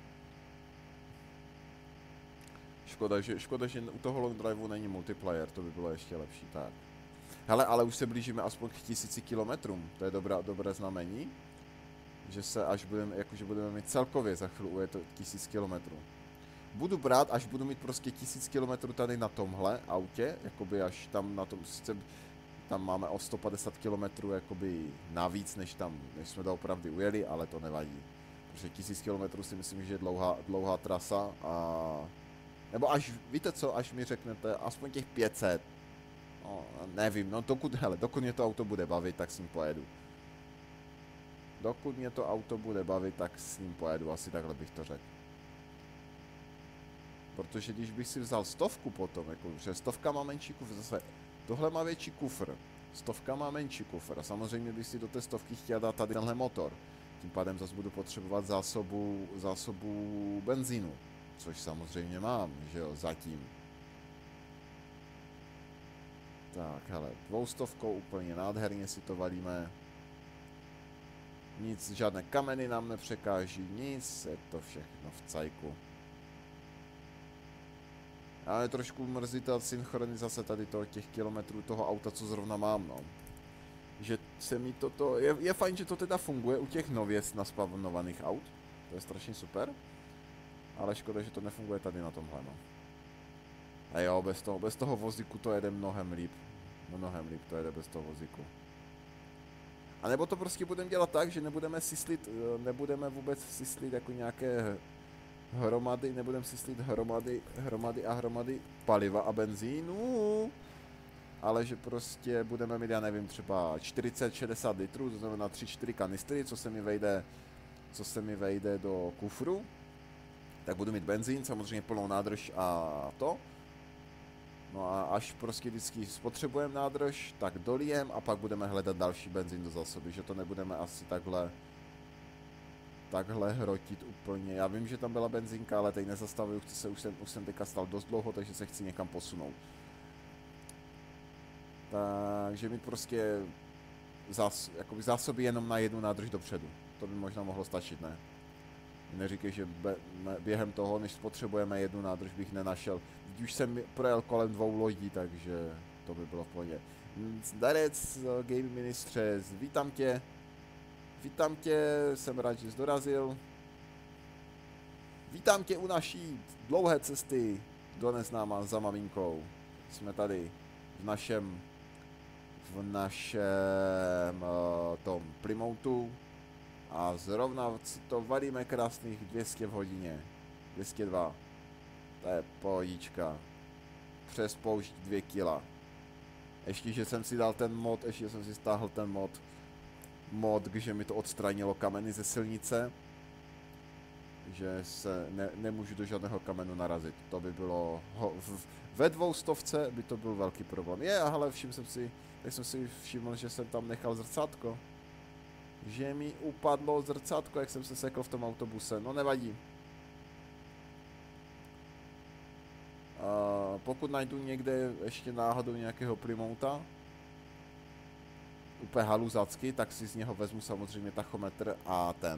[SPEAKER 1] Škoda, že, škoda, že u toho long driveu není multiplayer, to by bylo ještě lepší, tak. Hele, ale už se blížíme aspoň k tisíci kilometrům, to je dobrá, dobré znamení. Že se až budeme, jakože budeme mít celkově za chvíli ujet tisíc kilometrů. Budu brát, až budu mít prostě tisíc kilometrů tady na tomhle autě, jakoby až tam na tom, sice tam máme o sto padesát kilometrů jakoby navíc, než tam, než jsme doopravdy ujeli, ale to nevadí. Protože tisíc kilometrů si myslím, že je dlouhá, dlouhá trasa a... Nebo až, víte co, až mi řeknete, aspoň těch pět set. No, nevím, no dokud, hele, dokud mě to auto bude bavit, tak s ním pojedu. Dokud mě to auto bude bavit, tak s ním pojedu, asi takhle bych to řekl. Protože když bych si vzal stovku potom, jako, že stovka má menší kufr, zase tohle má větší kufr, stovka má menší kufr a samozřejmě bych si do té stovky chtěl dát tady tenhle motor. Tím pádem zase budu potřebovat zásobu, zásobu benzínu, což samozřejmě mám, že jo, zatím. Tak, hele, dvoustovkou úplně nádherně si to valíme. Nic, žádné kameny nám nepřekáží, nic, je to všechno v cajku. Ale trošku mrzí ta synchronizace tady toho, těch kilometrů toho auta, co zrovna mám, no. Že se mi toto, je, je fajn, že to teda funguje u těch nově naspavnovaných aut, to je strašně super. Ale škoda, že to nefunguje tady na tomhle, no. A jo, bez toho, bez toho vozíku to jede mnohem líp, Mnohem líp to jede bez toho vozíku. A nebo to prostě budeme dělat tak, že nebudeme syslit, nebudeme vůbec syslit jako nějaké hromady, nebudeme syslit hromady, hromady a hromady paliva a benzínu, ale že prostě budeme mít, já nevím, třeba čtyřicet šedesát litrů, to znamená tři čtyři kanistry, co se mi vejde, co se mi vejde do kufru, tak budu mít benzín, samozřejmě plnou nádrž a to. No a až prostě vždycky spotřebujeme nádrž, tak dolijem a pak budeme hledat další benzín do zásoby, že to nebudeme asi takhle takhle hrotit úplně. Já vím, že tam byla benzínka, ale teď nezastavuju, chci se, už jsem, už jsem teďka stal dost dlouho, takže se chci někam posunout. Takže mít prostě zás, jakoby zásoby jenom na jednu nádrž dopředu. To by možná mohlo stačit, ne? Neříkej, že be, ne, během toho, než spotřebujeme jednu nádrž, bych nenašel. Už jsem projel kolem dvou lodí, takže to by bylo v pohodě. Zdarec, game ministře, vítám tě. Vítám tě, jsem rád, že jsi dorazil. Vítám tě u naší dlouhé cesty do neznáma za maminkou. Jsme tady v našem v našem uh, tom Plymouthu a zrovna si to vadíme krásných dvě stě v hodině. dvě stě dva. To je pohodička. Přes poušť dvě kila. Ještě, že jsem si dal ten mod, ještě jsem si stáhl ten mod. Mod, že mi to odstranilo kameny ze silnice. Že se ne, nemůžu do žádného kamenu narazit. To by bylo... Ho, v, ve dvou stovce by to byl velký problém. Je, ale všiml jsem si... Tak jsem si všiml, že jsem tam nechal zrcátko. Že mi upadlo zrcátko, jak jsem se sekl v tom autobuse. No nevadí. Uh, pokud najdu někde ještě náhodou nějakého Plymoutha, úplně haluzacky, tak si z něho vezmu samozřejmě tachometr a ten.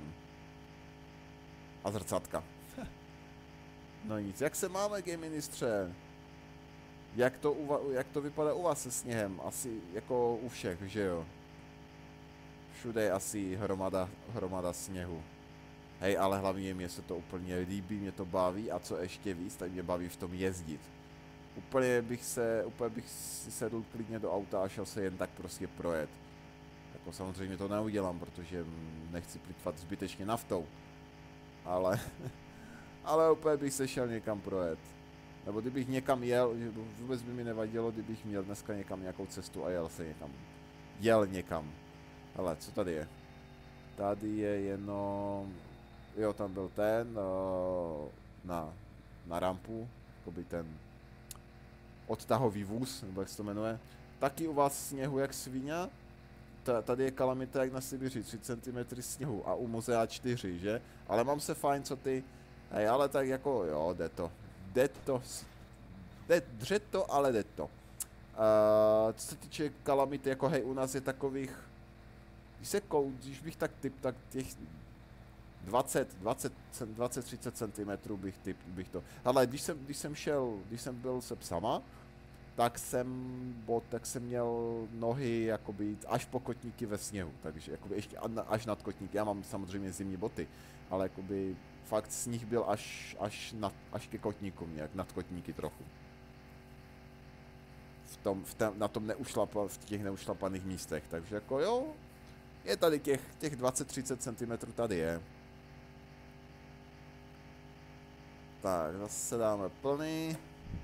[SPEAKER 1] A zrcátka. No nic, jak se máme, game ministře? Jak to, uva- jak to vypadá u vás se sněhem? Asi jako u všech, že jo? Všude je asi hromada, hromada sněhu. Hej, ale hlavně mě se to úplně líbí, mě to baví a co ještě víc, tak mě baví v tom jezdit. Úplně bych se, úplně bych si sedl klidně do auta a šel se jen tak prostě projet. Jako samozřejmě to neudělám, protože nechci plýtvat zbytečně naftou. Ale, ale úplně bych se šel někam projet. Nebo kdybych někam jel, vůbec by mi nevadilo, kdybych měl dneska někam nějakou cestu a jel se někam. Jel někam. Hele, co tady je? Tady je jenom... Jo, tam byl ten uh, na, na rampu, jakoby ten odtahový vůz, nebo jak se to jmenuje. Taky u vás sněhu jak svině. Tady je kalamita jak na Sibiři, tři centimetry sněhu a u muzea čtyři, že? Ale mám se fajn, co ty... Hej, ale tak jako, jo, jde to. Jde to. Jde, dře to, ale jde to. Uh, co se týče kalamity, jako hej, u nás je takových... Když se kou, když bych tak typ, tak těch dvacet, dvacet, dvacet třicet centimetrů bych typ, bych to... Ale když jsem, když jsem šel, když jsem byl se psama, tak jsem, bo, tak jsem měl nohy jakoby až po kotníky ve sněhu, takže jakoby ještě až nad kotníky. Já mám samozřejmě zimní boty, ale jakoby fakt sníh byl až, až, nad, až ke kotníkům, nějak nad kotníky trochu. V tom, v tem, na tom neušlapa, v těch neušlapaných místech, takže jako jo, je tady těch, těch dvacet třicet centimetrů tady je. Tak, zase dáme plný.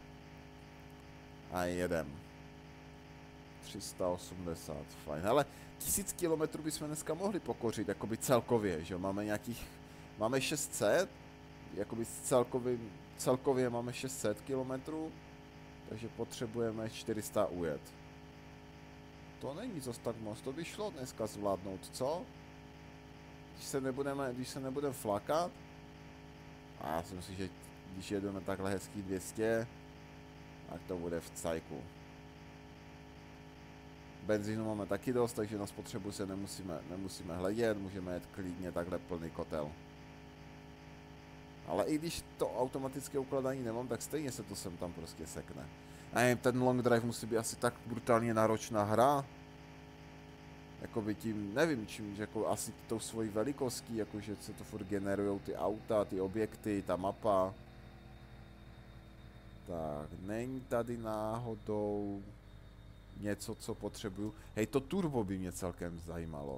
[SPEAKER 1] A jedem. tři sta osmdesát, fajn. Hele, tisíc kilometrů bychom dneska mohli pokořit, jakoby celkově, že jo? Máme nějakých, máme šest set, jakoby celkově, celkově máme šest set kilometrů, takže potřebujeme čtyři sta ujet. To není zas tak moc, to by šlo dneska zvládnout, co? Když se nebudeme, když se nebudeme flakat, a já si myslím, že když jedeme takhle hezký dvě stě, tak to bude v cajku. Benzínu máme taky dost, takže na spotřebu se nemusíme, nemusíme hledět, můžeme jet klidně takhle plný kotel. Ale i když to automatické ukladání nemám, tak stejně se to sem tam prostě sekne. A nevím, ten long drive musí být asi tak brutálně náročná hra. Jakoby tím, nevím čím, jako asi tou svojí velikostí, jakože se to furt generujou ty auta, ty objekty, ta mapa. Tak, není tady náhodou... něco, co potřebuju. Hej, to turbo by mě celkem zajímalo.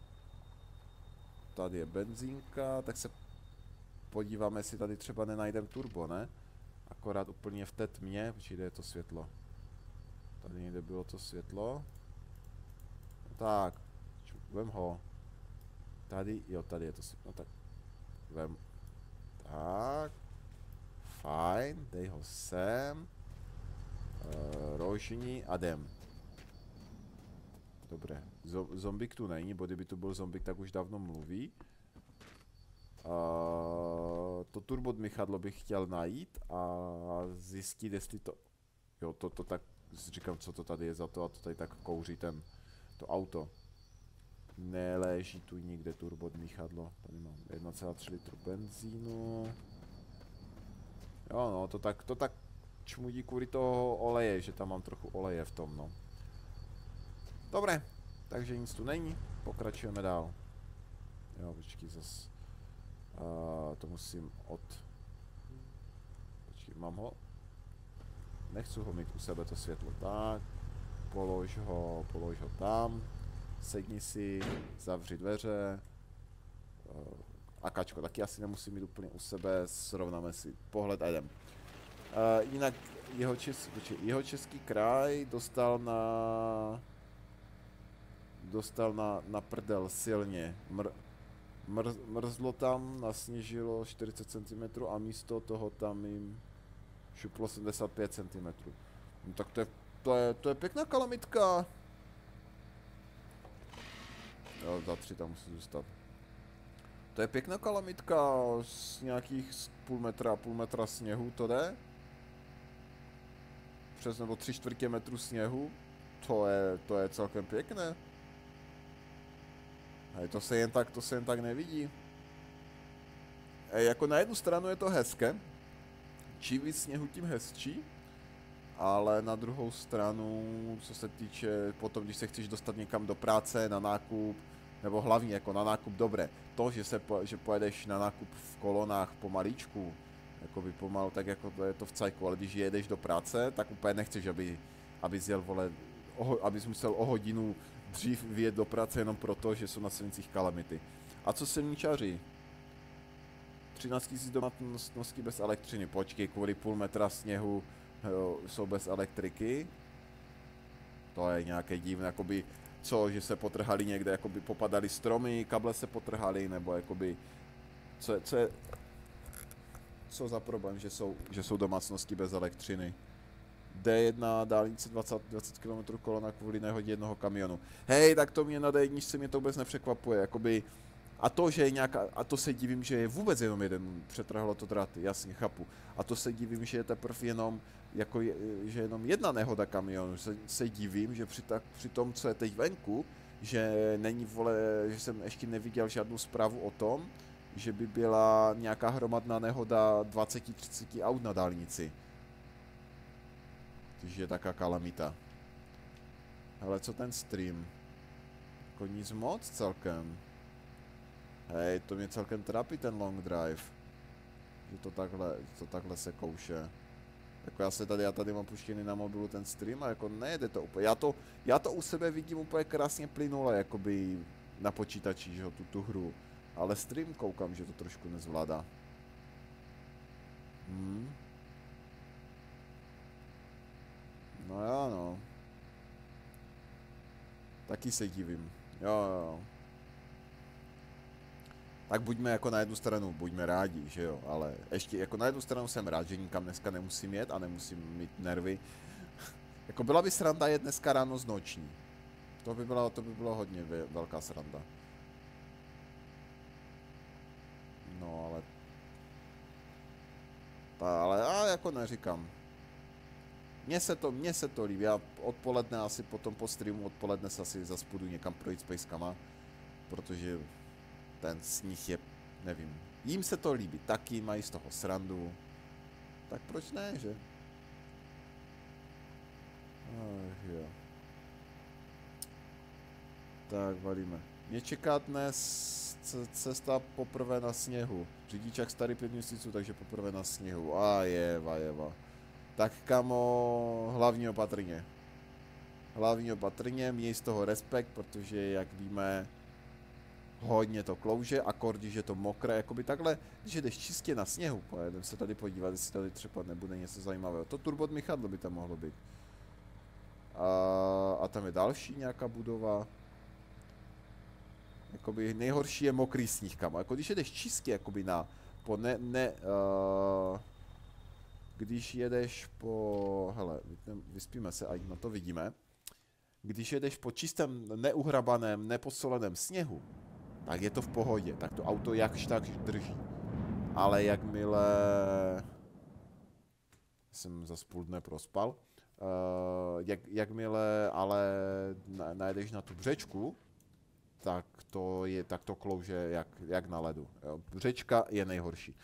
[SPEAKER 1] Tady je benzínka, tak se podíváme, jestli tady třeba nenajdem turbo, ne? Akorát úplně v té tmě, počkej, kde je to světlo? Tady někde bylo to světlo. No tak, vem ho. Tady, jo, tady je to světlo, no tak. Vem. Tak. Fajn, dej ho sem. Uh, rožní a jdem. Dobré, zombik tu není, bo kdyby tu byl zombik, tak už dávno mluví. Uh, to turbodmychadlo bych chtěl najít a zjistit, jestli to... Jo, to, to tak... Říkám, co to tady je za to a to tady tak kouří ten... To auto. Neleží tu nikde turbodmychadlo. Tady mám jedna celá tři litru benzínu. Jo, no, to tak, to tak čmudí kvůli toho oleje, že tam mám trochu oleje v tom, no. Dobré, takže nic tu není, pokračujeme dál. Jo, počkej, zas... Uh, to musím od... Počkej, mám ho? Nechci ho mít u sebe to světlo, tak. Polož ho, polož ho tam. Sedni si, zavři dveře. Uh, a kačko, taky asi nemusím mít úplně u sebe, srovnáme si pohled a jdem. Uh, jinak jeho, čes, jeho český kraj dostal na... Dostal na, na prdel silně. Mr, mr, mrzlo tam, nasněžilo čtyřicet centimetrů a místo toho tam jim šuplo sedmdesát pět centimetrů. No tak to je, to je, to je pěkná kalamitka. Jo, za tři tam musí zůstat. To je pěkná kalamitka z nějakých půl metra, půl metra sněhu, to jde? Přes nebo tři čtvrtě metru sněhu. To je, to je celkem pěkné. Hej, to se jen tak, to se jen tak nevidí. Ej, jako na jednu stranu je to hezké. Čím víc sněhu, tím hezčí. Ale na druhou stranu, co se týče potom, když se chceš dostat někam do práce, na nákup, nebo hlavně jako na nákup, dobré. To, že se po, že pojedeš na nákup v kolonách pomalíčku, jakoby pomalu, tak jako to je to v cajku, ale když jedeš do práce, tak úplně nechceš, aby, aby jel, vole, o, abys musel o hodinu dřív vyjet do práce jenom proto, že jsou na silnicích kalamity. A co silničaři? třináct tisíc domácností bez elektřiny. Počkej, kvůli půl metra sněhu jo, jsou bez elektriky. To je nějaké divné, jakoby, co, že se potrhali někde, jakoby popadaly stromy, kable se potrhaly, nebo jakoby, co, co je, co za problém, že jsou, že jsou domácnosti bez elektřiny. D jedna, dálnice dvacet, dvacet kilometrů kolona kvůli nehodě jednoho kamionu. Hej, tak to mě na D jedna mě to vůbec nepřekvapuje, jakoby, a to, že je nějaká, a to se divím, že je vůbec jenom jeden, přetrhlo to dráty, jasně, chápu. A to se divím, že je teprve jenom, jako je, že jenom jedna nehoda kamionu, se, se divím, že při, tak, při tom, co je teď venku, že není, vole, že jsem ještě neviděl žádnou zprávu o tom, že by byla nějaká hromadná nehoda dvacet třicet aut na dálnici. Takže je taká kalamita. Hele, co ten stream? Jako nic moc celkem. Hej, to mě celkem trápí ten long drive. Že to takhle, to takhle se kouše. Jako já se tady, já tady mám puštěný na mobilu ten stream a jako nejde to úplně. Já to, já to u sebe vidím úplně krásně plynule, jakoby na počítači, že jo, tu, tu hru. Ale stream koukám, že to trošku nezvládá. Hmm. No já no. Taky se divím. Jo, jo, jo. Tak buďme jako na jednu stranu, buďme rádi, že jo, ale ještě jako na jednu stranu jsem rád, že nikam dneska nemusím jet a nemusím mít nervy. Jako byla by sranda jet dneska ráno z noční. To by bylo, to by bylo hodně velká sranda. No ale... Ta, ale a jako neříkám. Mně se to, mně se to líbí, já odpoledne asi potom po streamu odpoledne se asi zas půjdu někam projít s pejskama, protože ten sníh je, nevím, jim se to líbí taky, mají z toho srandu, tak proč ne, že? Ach jo. Tak valíme. Mě čeká dnes cesta poprvé na sněhu. Řidičák starý pět měsíců, takže poprvé na sněhu. A jeva, jeva. Tak kamo, hlavně opatrně. hlavně opatrně, měj z toho respekt, protože jak víme, hodně to klouže, akord, když je to mokré, jakoby takhle, když jdeš čistě na sněhu, pojedeme se tady podívat, jestli tady třeba nebude něco zajímavého. To turbodmychadlo by tam mohlo být. A, a tam je další nějaká budova. Jakoby nejhorší je mokrý sníh, kamo. Jako když jedeš čistě, jakoby na, po ne, ne, uh, když jedeš po, hele, vyspíme se, ať na to vidíme. Když jedeš po čistém, neuhrabaném, neposoleném sněhu, tak je to v pohodě, tak to auto jakž tak drží. Ale jakmile jsem za půl dne prospal, uh, jak, jakmile ale najedeš na tu břečku, tak to je, tak to klouže jak, jak na ledu. Jo. Břečka je nejhorší.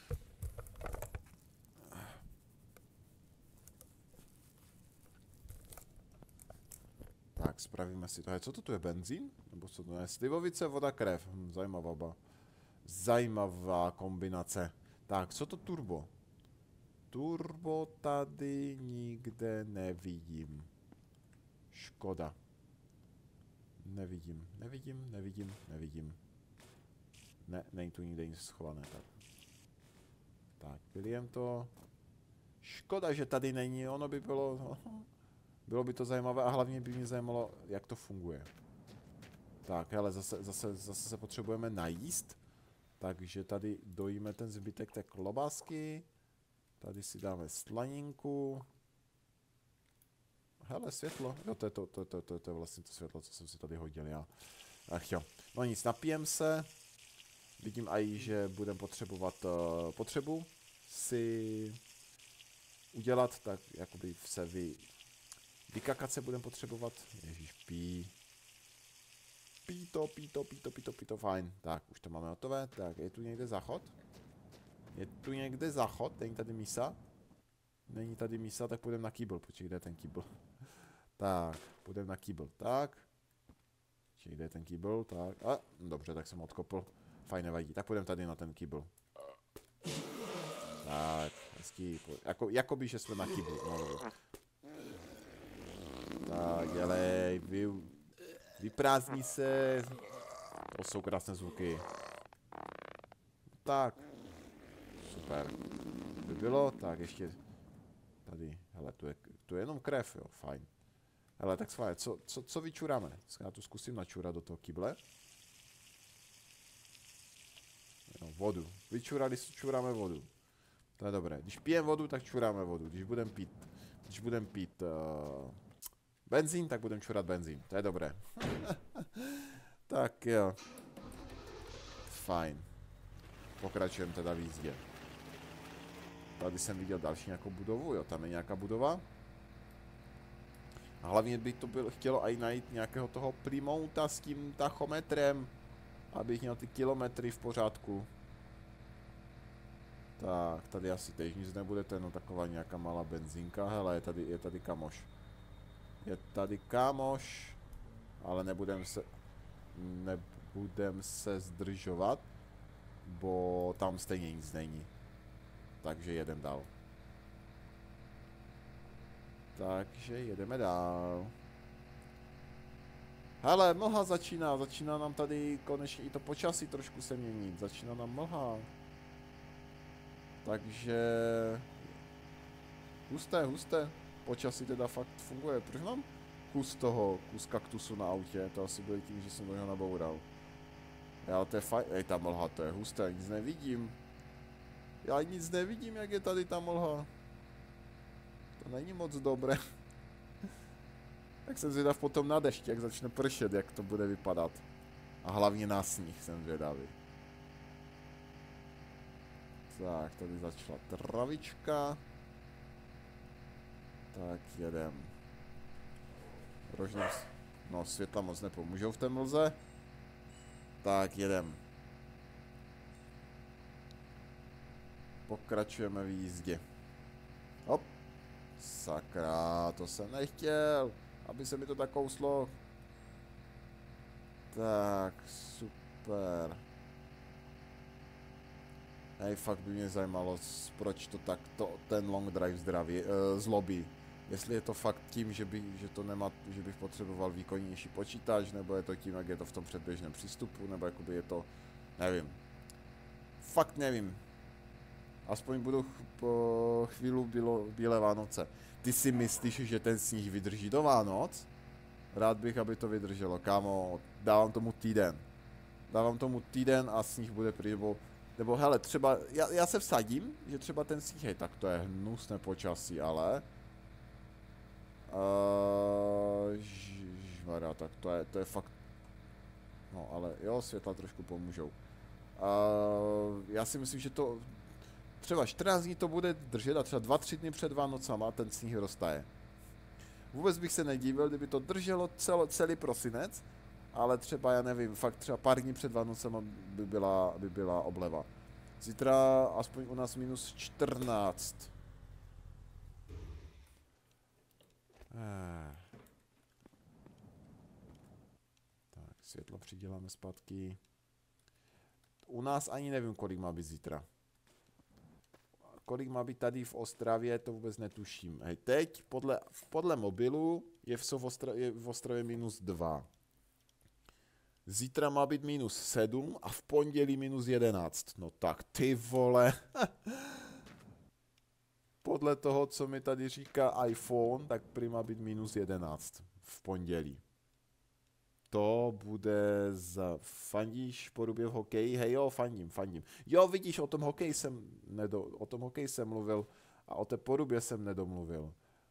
[SPEAKER 1] Tak, spravíme si to. Co to tu je, benzín? Nebo co to je? Slivovice, voda, krev. Hm, zajímavá ba. Zajímavá kombinace. Tak, co to turbo? Turbo tady nikde nevidím. Škoda. Nevidím, nevidím, nevidím, nevidím. Ne, není tu nikde nic schované. Tak, tak vylijem to. Škoda, že tady není, ono by bylo... Bylo by to zajímavé a hlavně by mě zajímalo, jak to funguje. Tak, hele, zase, zase, zase se potřebujeme najíst. Takže tady dojíme ten zbytek té klobásky. Tady si dáme slaninku. Hele, světlo. Jo, to je to, to, to, to, to je vlastně to světlo, co jsem si tady hodil já. Ach jo. No nic, napijem se. Vidím aj, že budem potřebovat uh, potřebu si udělat, tak jakoby se vy... Vykakat se budem potřebovat. Ježíš, pí. Pí to, pí to, pí to, pí to, pí to, fajn. Tak, už to máme hotové. Tak, je tu někde záchod? Je tu někde záchod? Není tady mísa? Není tady mísa, tak půjdeme na kýbl. Počkej, kde je ten kýbl? Tak, půjdeme na kýbl. Tak. Počkej, kde je ten kýbl? Tak. A, dobře, tak jsem odkopl. Fajn, nevadí. Tak půjdeme tady na ten kýbl. Tak, hezký. Jako, jakoby, že jsme na kýbl. No, tak, dělej, vy, vyprázdní se. To jsou krásné zvuky. Tak. Super. By bylo, tak ještě tady, hele, tu je, tu je jenom krev, jo, fajn. Hele, tak schválně, co, co, co vyčuráme? Já tu zkusím načurat do toho kyble. Jo, vodu. Vyčurali, čuráme vodu. To je dobré. Když pijeme vodu, tak čuráme vodu. Když budeme pít, když budeme pít uh, benzín, tak budeme čurat benzín. To je dobré. Tak jo. Fajn. Pokračujeme teda v jízdě. Tady jsem viděl další nějakou budovu, jo, tam je nějaká budova. A hlavně by to bylo, chtělo i najít nějakého toho primouta s tím tachometrem, abych měl ty kilometry v pořádku. Tak, tady asi teď nic nebude, to je jenom taková nějaká malá benzínka. Hele, je tady, je tady kamoš. Je tady kamoš, ale nebudem se, nebudem se zdržovat, bo tam stejně nic není. Takže jedem dál. Takže jedeme dál. Hele, mlha začíná, začíná nám tady konečně i to počasí trošku se měnit, začíná nám mlha. Takže... Husté, husté. Počasí teda fakt funguje. Proč mám kus toho, kus kaktusu na autě? To asi bude tím, že jsem do něho naboural. Ale to je fajn. Ej, ta mlha, to je husté, nic nevidím. Já nic nevidím, jak je tady ta mlha. To není moc dobré. Tak jsem zvědav potom na dešť, jak začne pršet, jak to bude vypadat. A hlavně na sníh jsem zvědavý. Tak, tady začala travička. Tak, jedem. Rožnost. No, světla moc nepomůžou v té mlze. Tak, jedem. Pokračujeme v jízdě. Hop. Sakra, to jsem nechtěl. Aby se mi to tak kouslo. Tak, super. Hej, fakt by mě zajímalo, proč to tak to, ten long drive zdraví, uh, zlobí. Jestli je to fakt tím, že, by, že, to nemá, že bych potřeboval výkonnější počítač, nebo je to tím, jak je to v tom předběžném přístupu, nebo jakoby je to, nevím. Fakt nevím. Aspoň budu ch po chvíli bylo bílé Vánoce. Ty si myslíš, že ten sníh vydrží do Vánoc? Rád bych, aby to vydrželo. Kámo, dávám tomu týden. Dávám tomu týden a sníh bude prý, nebo, nebo hele, třeba, já, já se vsadím, že třeba ten sníh, hej, tak to je hnusné počasí, ale... Uh, Žmara, tak to je, to je fakt... No, ale jo, světla trošku pomůžou. Uh, já si myslím, že to... Třeba čtrnáct dní to bude držet a třeba dva tři dny před Vánocama ten sníh roztaje. Vůbec bych se nedívil, kdyby to drželo celo, celý prosinec, ale třeba, já nevím, fakt třeba pár dní před Vánocama by byla, by byla obleva. Zítra aspoň u nás minus čtrnáct. Eh. Tak, světlo přiděláme zpátky. U nás ani nevím, kolik má být zítra. Kolik má být tady v Ostravě, to vůbec netuším. Hej, teď podle, podle mobilu je v, v, Ostravě, je v Ostravě minus dva. Zítra má být minus sedm a v pondělí minus jedenáct. No tak ty vole. Podle toho, co mi tady říká iPhone, tak prý má být minus jedenáct v pondělí. To bude za... Fandíš Porubě v hokeji? Hej jo, fandím, fandím. Jo, vidíš, o tom hokeji jsem, nedo... o tom hokeji jsem mluvil a o té Porubě jsem nedomluvil.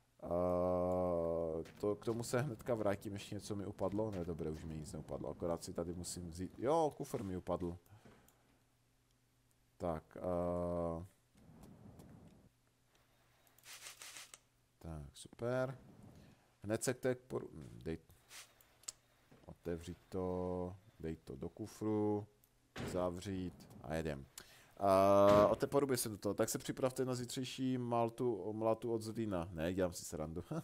[SPEAKER 1] Uh, to, k tomu se hnedka vrátím, ještě něco mi upadlo? Ne, dobré, už mi nic neupadlo, akorát si tady musím vzít... Jo, kufr mi upadl. Tak, uh... tak, super. Hned se k té Poru... Dej... Otevřít to, dej to do kufru, zavřít a jedem. Uh, o té Porubě se do toho, tak se připravte na zítřejší maltu, mlatu od Zlína. Ne, dělám si srandu. uh,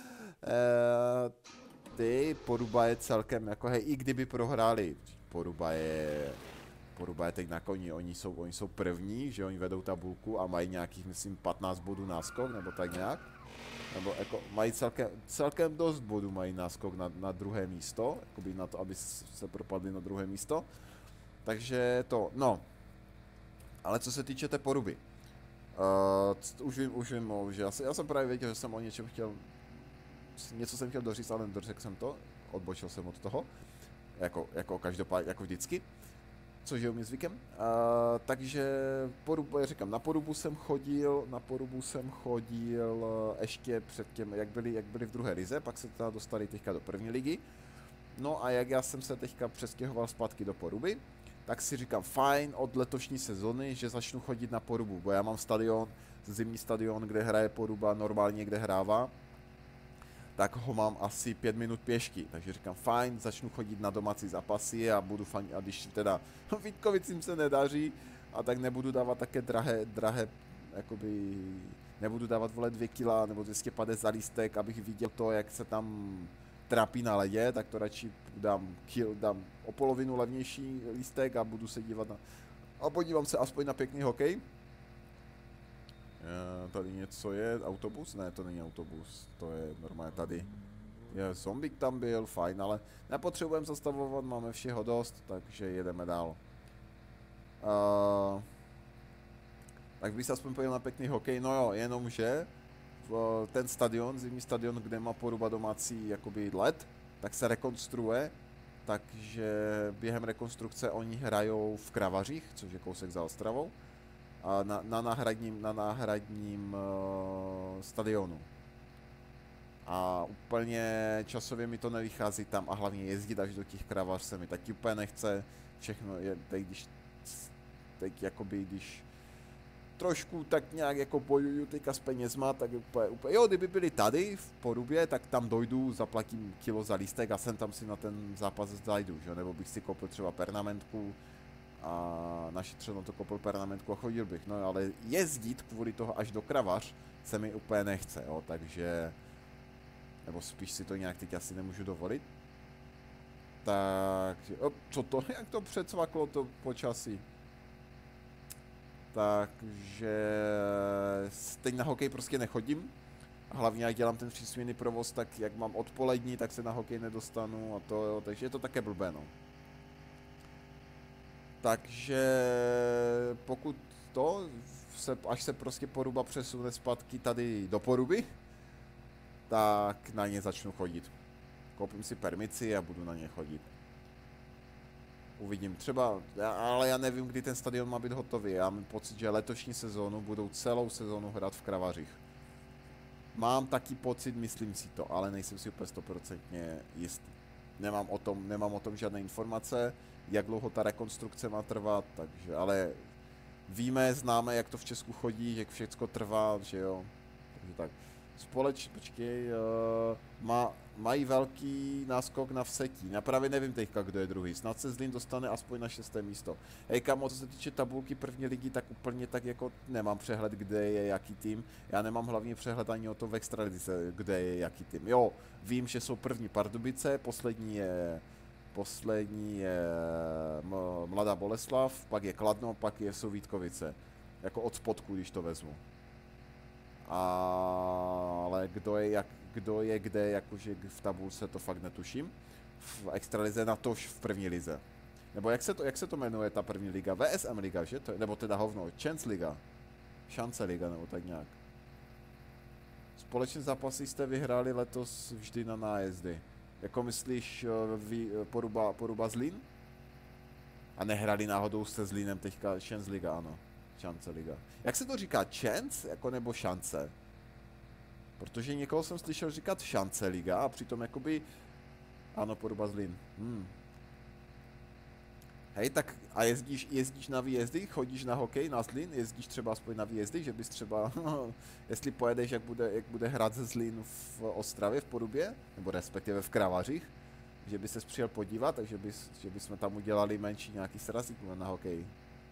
[SPEAKER 1] ty, Poruba je celkem, jako hej, i kdyby prohráli, Poruba je, Poruba je teď na koni, oni jsou, oni jsou první, že oni vedou tabulku a mají nějakých, myslím, patnáct bodů náskok, nebo tak nějak. Nebo jako mají celkem, celkem dost bodů, mají náskok na, na druhé místo, jakoby na to, aby se propadli na druhé místo. Takže to, no. Ale co se týče té Poruby. Uh, už vím, už vím, že já, já jsem právě věděl, že jsem o něčem chtěl, něco jsem chtěl doříct, ale nedořekl jsem to. Odbočil jsem od toho, jako, jako každopádně, jako vždycky. Což je u mě zvykem. Uh, takže Porubu, já říkám, na Porubu jsem chodil, na Porubu jsem chodil uh, ještě před těm, jak byli, jak byli v druhé lize, pak se teda dostali teďka do první ligy. No a jak já jsem se teďka přestěhoval zpátky do Poruby, tak si říkám, fajn, od letošní sezony, že začnu chodit na Porubu, bo já mám stadion, zimní stadion, kde hraje Poruba, normálně kde hrává. Tak ho mám asi pět minut pěšky, takže říkám fajn, začnu chodit na domácí zápasy a budu fan, a když teda Vítkovicím se nedaří, a tak nebudu dávat také drahé, drahé, jakoby, nebudu dávat vole dvě kila nebo dvě stě padesát lístek, abych viděl to, jak se tam trápí na ledě, tak to radši dám, kil, dám o polovinu levnější lístek a budu se dívat na, a podívám se aspoň na pěkný hokej. Tady něco je, autobus? Ne, to není autobus, to je normálně tady. Je, zombík tam byl, fajn, ale nepotřebujeme zastavovat, máme všeho dost, takže jedeme dál. Uh, tak bych se aspoň pojel na pěkný hokej, no jo, jenomže ten stadion, zimní stadion, kde má Poruba domácí jakoby led, tak se rekonstruuje, takže během rekonstrukce oni hrajou v Kravařích, což je kousek za Ostravou. Na, na náhradním, na náhradním uh, stadionu. A úplně časově mi to nevychází tam a hlavně jezdit až do těch Kravař se mi taky úplně nechce. Všechno je teď, když teď jakoby, když trošku tak nějak jako bojuju teďka s penězma, tak úplně, úplně, jo, kdyby byli tady v Porubě, tak tam dojdu, zaplatím kilo za lístek a sem tam si na ten zápas zajdu, že? Nebo bych si koupil třeba pernamentku a našetřeno to koupil pernamentku a chodil bych, no ale jezdit kvůli toho až do Kravař se mi úplně nechce, jo, takže, nebo spíš si to nějak teď asi nemůžu dovolit. Tak, op, co to, jak to předsvaklo to počasí. Takže teď na hokej prostě nechodím, hlavně jak dělám ten třísměnný provoz, tak jak mám odpolední, tak se na hokej nedostanu a to jo, takže je to také blbé, no. Takže pokud to, se, až se prostě Poruba přesune zpátky tady do Poruby, tak na ně začnu chodit. Koupím si permici a budu na ně chodit. Uvidím, třeba, ale já nevím, kdy ten stadion má být hotový. Já mám pocit, že letošní sezónu budou celou sezónu hrát v Kravařích. Mám taky pocit, myslím si to, ale nejsem si úplně stoprocentně jistý. Nemám o tom, nemám o tom žádné informace, jak dlouho ta rekonstrukce má trvat, takže, ale víme, známe, jak to v Česku chodí, jak všechno trvá, že jo, takže tak. Společ, počkej, uh, má, mají velký náskok na Vsetí. Já právě nevím teďka, kdo je druhý. Snad se Zlín dostane aspoň na šesté místo. Hej kamo, co se týče tabulky první ligy, tak úplně tak jako nemám přehled, kde je jaký tým. Já nemám hlavně přehled ani o to v extralize, kde je jaký tým. Jo, vím, že jsou první Pardubice, poslední je... Poslední je Mladá Boleslav, pak je Kladno, pak je jsou Vítkovice. Jako od spodku, když to vezmu. Ale kdo je, jak, kdo je kde, jakože v tabulce, to fakt netuším. V extralize, na tož v první lize. Nebo jak se to, jak se to jmenuje ta první liga? V S M liga, že? To je, nebo teda hovno, Chance liga. Šance liga, nebo tak nějak. Společné zápasy jste vyhráli letos vždy na nájezdy. Jako myslíš vy, Poruba, Poruba Zlín? A nehrali náhodou se Zlínem teďka Chance liga, ano. Šance liga. Jak se to říká? Chance? Jako nebo šance? Protože někoho jsem slyšel říkat šance liga a přitom jakoby... Ano, Poruba Zlín. Hmm. Hej, tak a jezdíš, jezdíš na výjezdy? Chodíš na hokej, na Zlín? Jezdíš třeba aspoň na výjezdy? Že bys třeba... jestli pojedeš, jak bude, jak bude hrát ze Zlín v Ostravě, v Porubě? Nebo respektive v Kravařích? Že by ses přijel podívat, takže bys, že bychom tam udělali menší nějaký srazík na hokej.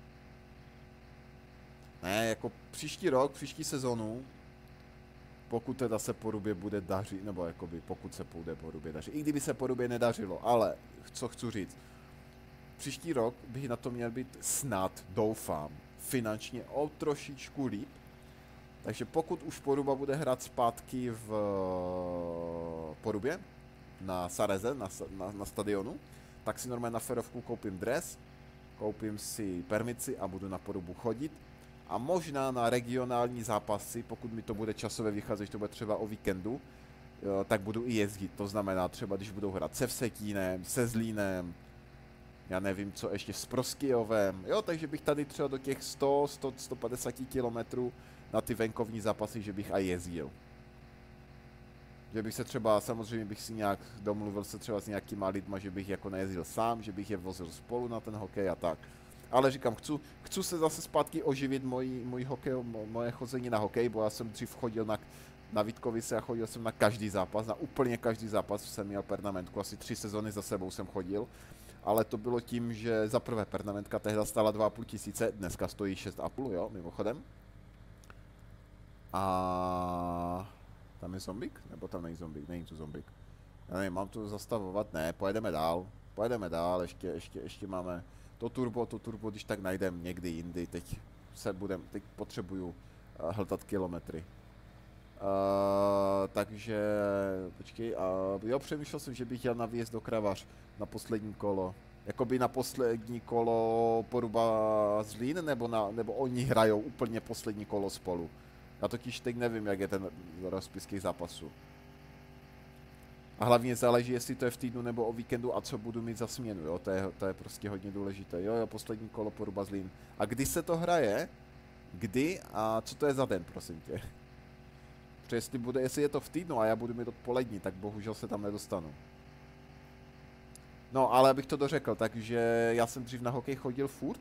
[SPEAKER 1] Ne, jako příští rok, příští sezonu, pokud teda se Porubě bude dařit, nebo jakoby pokud se půjde Porubě dařit, i kdyby se Porubě nedařilo, ale co chci říct, příští rok bych na to měl být snad, doufám, finančně o trošičku líp, takže pokud už Poruba bude hrát zpátky v Porubě, na Sareze, na, na, na stadionu, tak si normálně na ferovku koupím dres, koupím si permici a budu na Porubu chodit. A možná na regionální zápasy, pokud mi to bude časově vycházet, že to bude třeba o víkendu, tak budu i jezdit. To znamená třeba, když budou hrát se Vsetínem, se Zlínem, já nevím co ještě, s Proskyjovem, jo, takže bych tady třeba do těch sto, sto, sto padesát kilometrů na ty venkovní zápasy, že bych aj jezdil. Že bych se třeba, samozřejmě bych si nějak domluvil se třeba s nějakýma lidma, že bych jako nejezdil sám, že bych je vozil spolu na ten hokej a tak. Ale říkám, chci, chci se zase zpátky oživit můj, můj hokej, moje chození na hokej, bo já jsem dřív chodil na, na Vítkovice a chodil jsem na každý zápas, na úplně každý zápas jsem měl pernamentku, asi tři sezony za sebou jsem chodil, ale to bylo tím, že za prvé pernamentka tehda stála dva a půl tisíce, dneska stojí šest a půl, jo, mimochodem. A tam je zombík? Nebo tam není zombík? Není tu zombík. Já nevím, mám tu zastavovat? Ne, pojedeme dál, pojedeme dál, ještě, ještě, ještě máme... To turbo, to turbo, když tak najdem někdy jindy, teď se budem, teď potřebuju uh, hltat kilometry. Uh, takže, počkej, uh, jo, přemýšlel jsem, že bych jel na výjezd do Kravař na poslední kolo. Jakoby na poslední kolo Poruba Zlín, nebo, na, nebo oni hrajou úplně poslední kolo spolu. Já totiž teď nevím, jak je ten rozpis těch zápasů. A hlavně záleží, jestli to je v týdnu nebo o víkendu a co budu mít za směnu, jo, to je, to je prostě hodně důležité. Jo, jo, poslední kolo Poruba Zlín. A kdy se to hraje? Kdy a co to je za den, prosím tě? Protože jestli, bude, jestli je to v týdnu a já budu mít odpolední, tak bohužel se tam nedostanu. No, ale abych to dořekl, takže já jsem dřív na hokej chodil furt.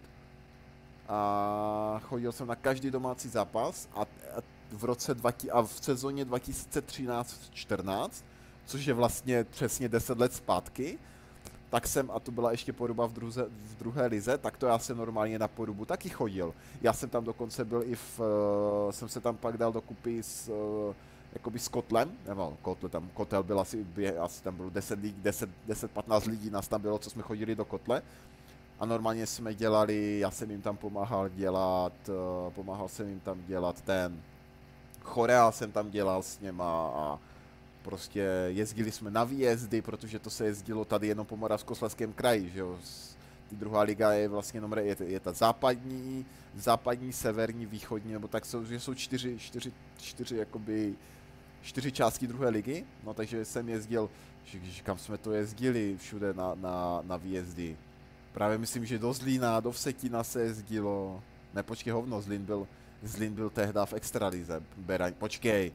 [SPEAKER 1] A chodil jsem na každý domácí zápas a, a v roce dva, a v sezóně dva tisíce třináct čtrnáct, což je vlastně přesně deset let zpátky, tak jsem, a to byla ještě Poruba v, druze, v druhé lize, tak to já jsem normálně na Porubu taky chodil. Já jsem tam dokonce byl i v, uh, jsem se tam pak dal dokupy s, uh, jakoby s kotlem, nebo kotle tam, kotel byl asi, asi tam bylo deset patnáct lidí, nás tam bylo, co jsme chodili do kotle. A normálně jsme dělali, já jsem jim tam pomáhal dělat, uh, pomáhal jsem jim tam dělat ten, chorea jsem tam dělal s něma a prostě jezdili jsme na výjezdy, protože to se jezdilo tady jenom po Moravskoslezském kraji, že jo. Ty druhá liga je vlastně jenom, je, je ta západní, západní, severní, východní, nebo tak jsou, že jsou čtyři, čtyři, čtyři, jakoby, čtyři části druhé ligy, no takže jsem jezdil, že, že kam jsme to jezdili, všude na, na, na výjezdy. Právě myslím, že do Zlína, do Vsetína se jezdilo, ne počkej hovno, Zlín byl, Zlín byl tehdy v extralize, Beraň, počkej.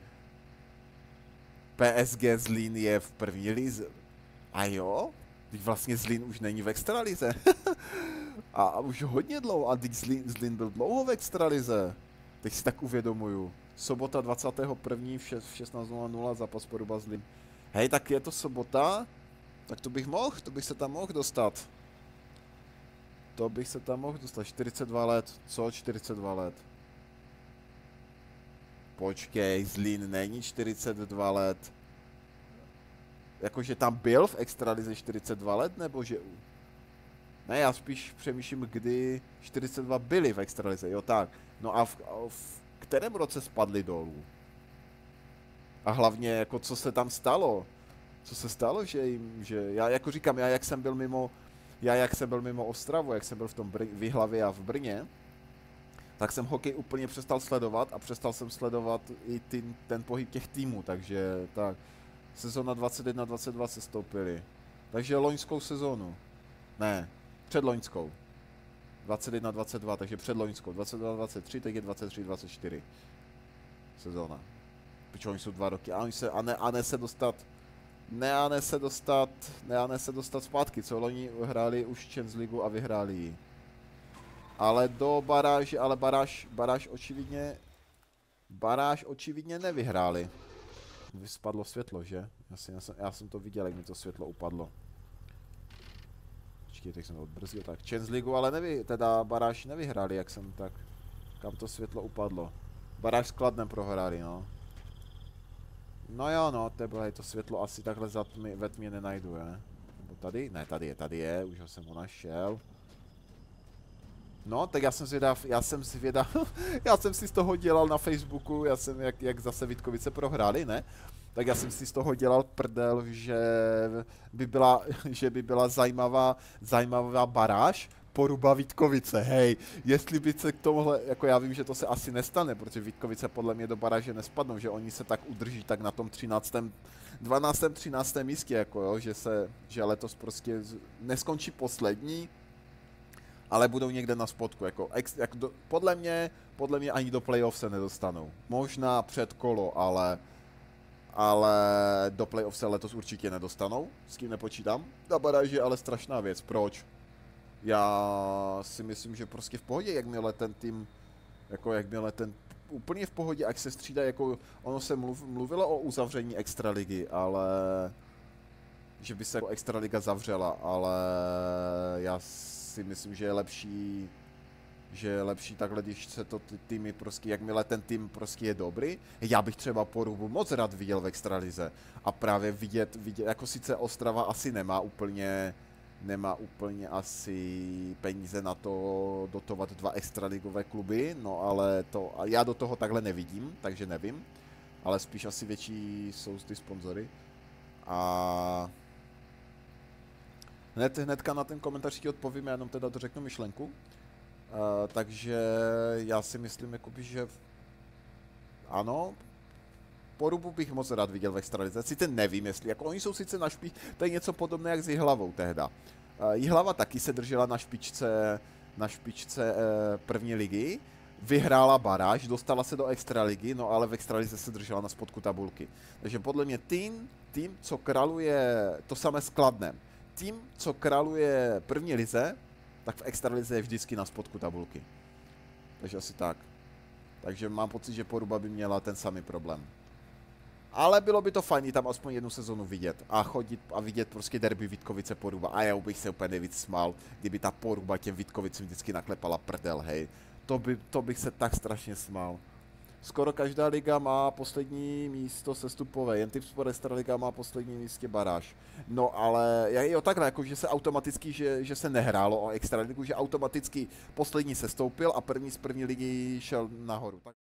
[SPEAKER 1] P S G Zlín je v první lize. A jo? Teď vlastně Zlín už není v extralize. a, a už hodně dlouho. A teď Zlín, Zlín byl dlouho v extralize. Teď si tak uvědomuju. Sobota dvacátého prvního v šestnáct nula nula zápas Poruba Zlín. Hej, tak je to sobota? Tak to bych mohl, to bych se tam mohl dostat. To bych se tam mohl dostat. čtyřicet dva let. Co čtyřicet dva let? Počkej, Zlín není čtyřicet dva let. Jakože tam byl v extralize čtyřicet dva let, nebo že... Ne, já spíš přemýšlím, kdy čtyřicet dva byli v extralize, jo tak. No a v, a v kterém roce spadli dolů? A hlavně, jako co se tam stalo? Co se stalo, že jim, že... Já jako říkám, já jak jsem byl mimo... Já jak jsem byl mimo Ostravu, jak jsem byl v tom Br- v Jihlavě a v Brně, tak jsem hokej úplně přestal sledovat a přestal jsem sledovat i ty, ten pohyb těch týmů, takže tak. Sezona dvacet jedna dvacet dva se stoupili. Takže loňskou sezonu. Ne, předloňskou. dvacet jedna dvacet dva, takže předloňskou. dvacet dva dvacet tři, teď je dvacet tři dvacet čtyři. Sezona. Protože oni jsou dva roky. A, oni se, a, ne, a ne se dostat... Ne a ne se dostat... Ne a ne se dostat zpátky, co loni hráli už Champions League a vyhráli ji. Ale do baráže, ale baráž, baráž očividně... Baráž očividně nevyhráli. Vyspadlo světlo, že? Já, si, já, jsem, já jsem to viděl, jak mi to světlo upadlo. Počkej, teď jsem to odbrzdil, tak Champions League, ale nevy, teda baráž nevyhráli, jak jsem tak... Kam to světlo upadlo. Baráž s Kladnem prohráli, no. No jo, no, tebe, to světlo asi takhle za tmy, ve tmě nenajdu, je? Nebo tady? Ne, tady je, tady je, už ho jsem ho našel. No, tak já jsem zvědav, já jsem zvědav, já jsem si z toho dělal na Facebooku, já jsem, jak, jak zase Vítkovice prohráli, ne? Tak já jsem si z toho dělal prdel, že by byla, že by byla zajímavá, zajímavá baráž Poruba Vítkovice, hej, jestli by se k tomuhle, jako já vím, že to se asi nestane, protože Vítkovice podle mě do baráže nespadnou, že oni se tak udrží tak na tom třináctém dvanáctém třináctém místě, jako jo, že se, že letos prostě neskončí poslední, ale budou někde na spodku, jako, ex, jak do, podle mě, podle mě ani do playoff se nedostanou. Možná před kolo, ale, ale do playoff se letos určitě nedostanou, s tím nepočítám. Ta baráž je ale strašná věc, proč? Já si myslím, že prostě v pohodě, jakmile ten tým, jako jakmile ten, úplně v pohodě, ať se střídá, jako ono se mluv, mluvilo o uzavření extraligy, ale, že by se jako extraliga zavřela, ale já si myslím, že je lepší, že je lepší takhle, když se to ty týmy prostě, jakmile ten tým prostě je dobrý. Já bych třeba Porubu moc rád viděl v extralize a právě vidět, vidět, jako sice Ostrava asi nemá úplně, nemá úplně asi peníze na to dotovat dva extraligové kluby, no ale to, a já do toho takhle nevidím, takže nevím, ale spíš asi větší jsou ty sponzory. A hned, hnedka na ten komentář ti odpovím, já jenom teda dořeknu myšlenku. Uh, takže já si myslím, jakoby, že ano, Porubu bych moc rád viděl v extralize, sice nevím, jestli, jako oni jsou sice na špičce, to je něco podobné jak s Jihlavou tehda. Uh, Jihlava taky se držela na špičce, na špičce uh, první ligy, vyhrála baráž, dostala se do extraligy, no ale v extralize se držela na spodku tabulky. Takže podle mě tým, tým, co králuje, to samé s Kladnem. Tým, co králuje první lize, tak v extralize je vždycky na spodku tabulky. Takže asi tak. Takže mám pocit, že Poruba by měla ten samý problém. Ale bylo by to fajn tam aspoň jednu sezonu vidět a chodit a vidět prostě derby Vítkovice Poruba. A já bych se úplně nejvíc smál, kdyby ta Poruba těm Vítkovicím vždycky naklepala prdel, hej. To, by, to bych se tak strašně smál. Skoro každá liga má poslední místo sestupové, jen Tipsport Extraliga má poslední místě baráž. No ale jo takhle, jako že se automaticky, že, že se nehrálo o Extraligu, že automaticky poslední sestoupil a první z první ligy šel nahoru. Tak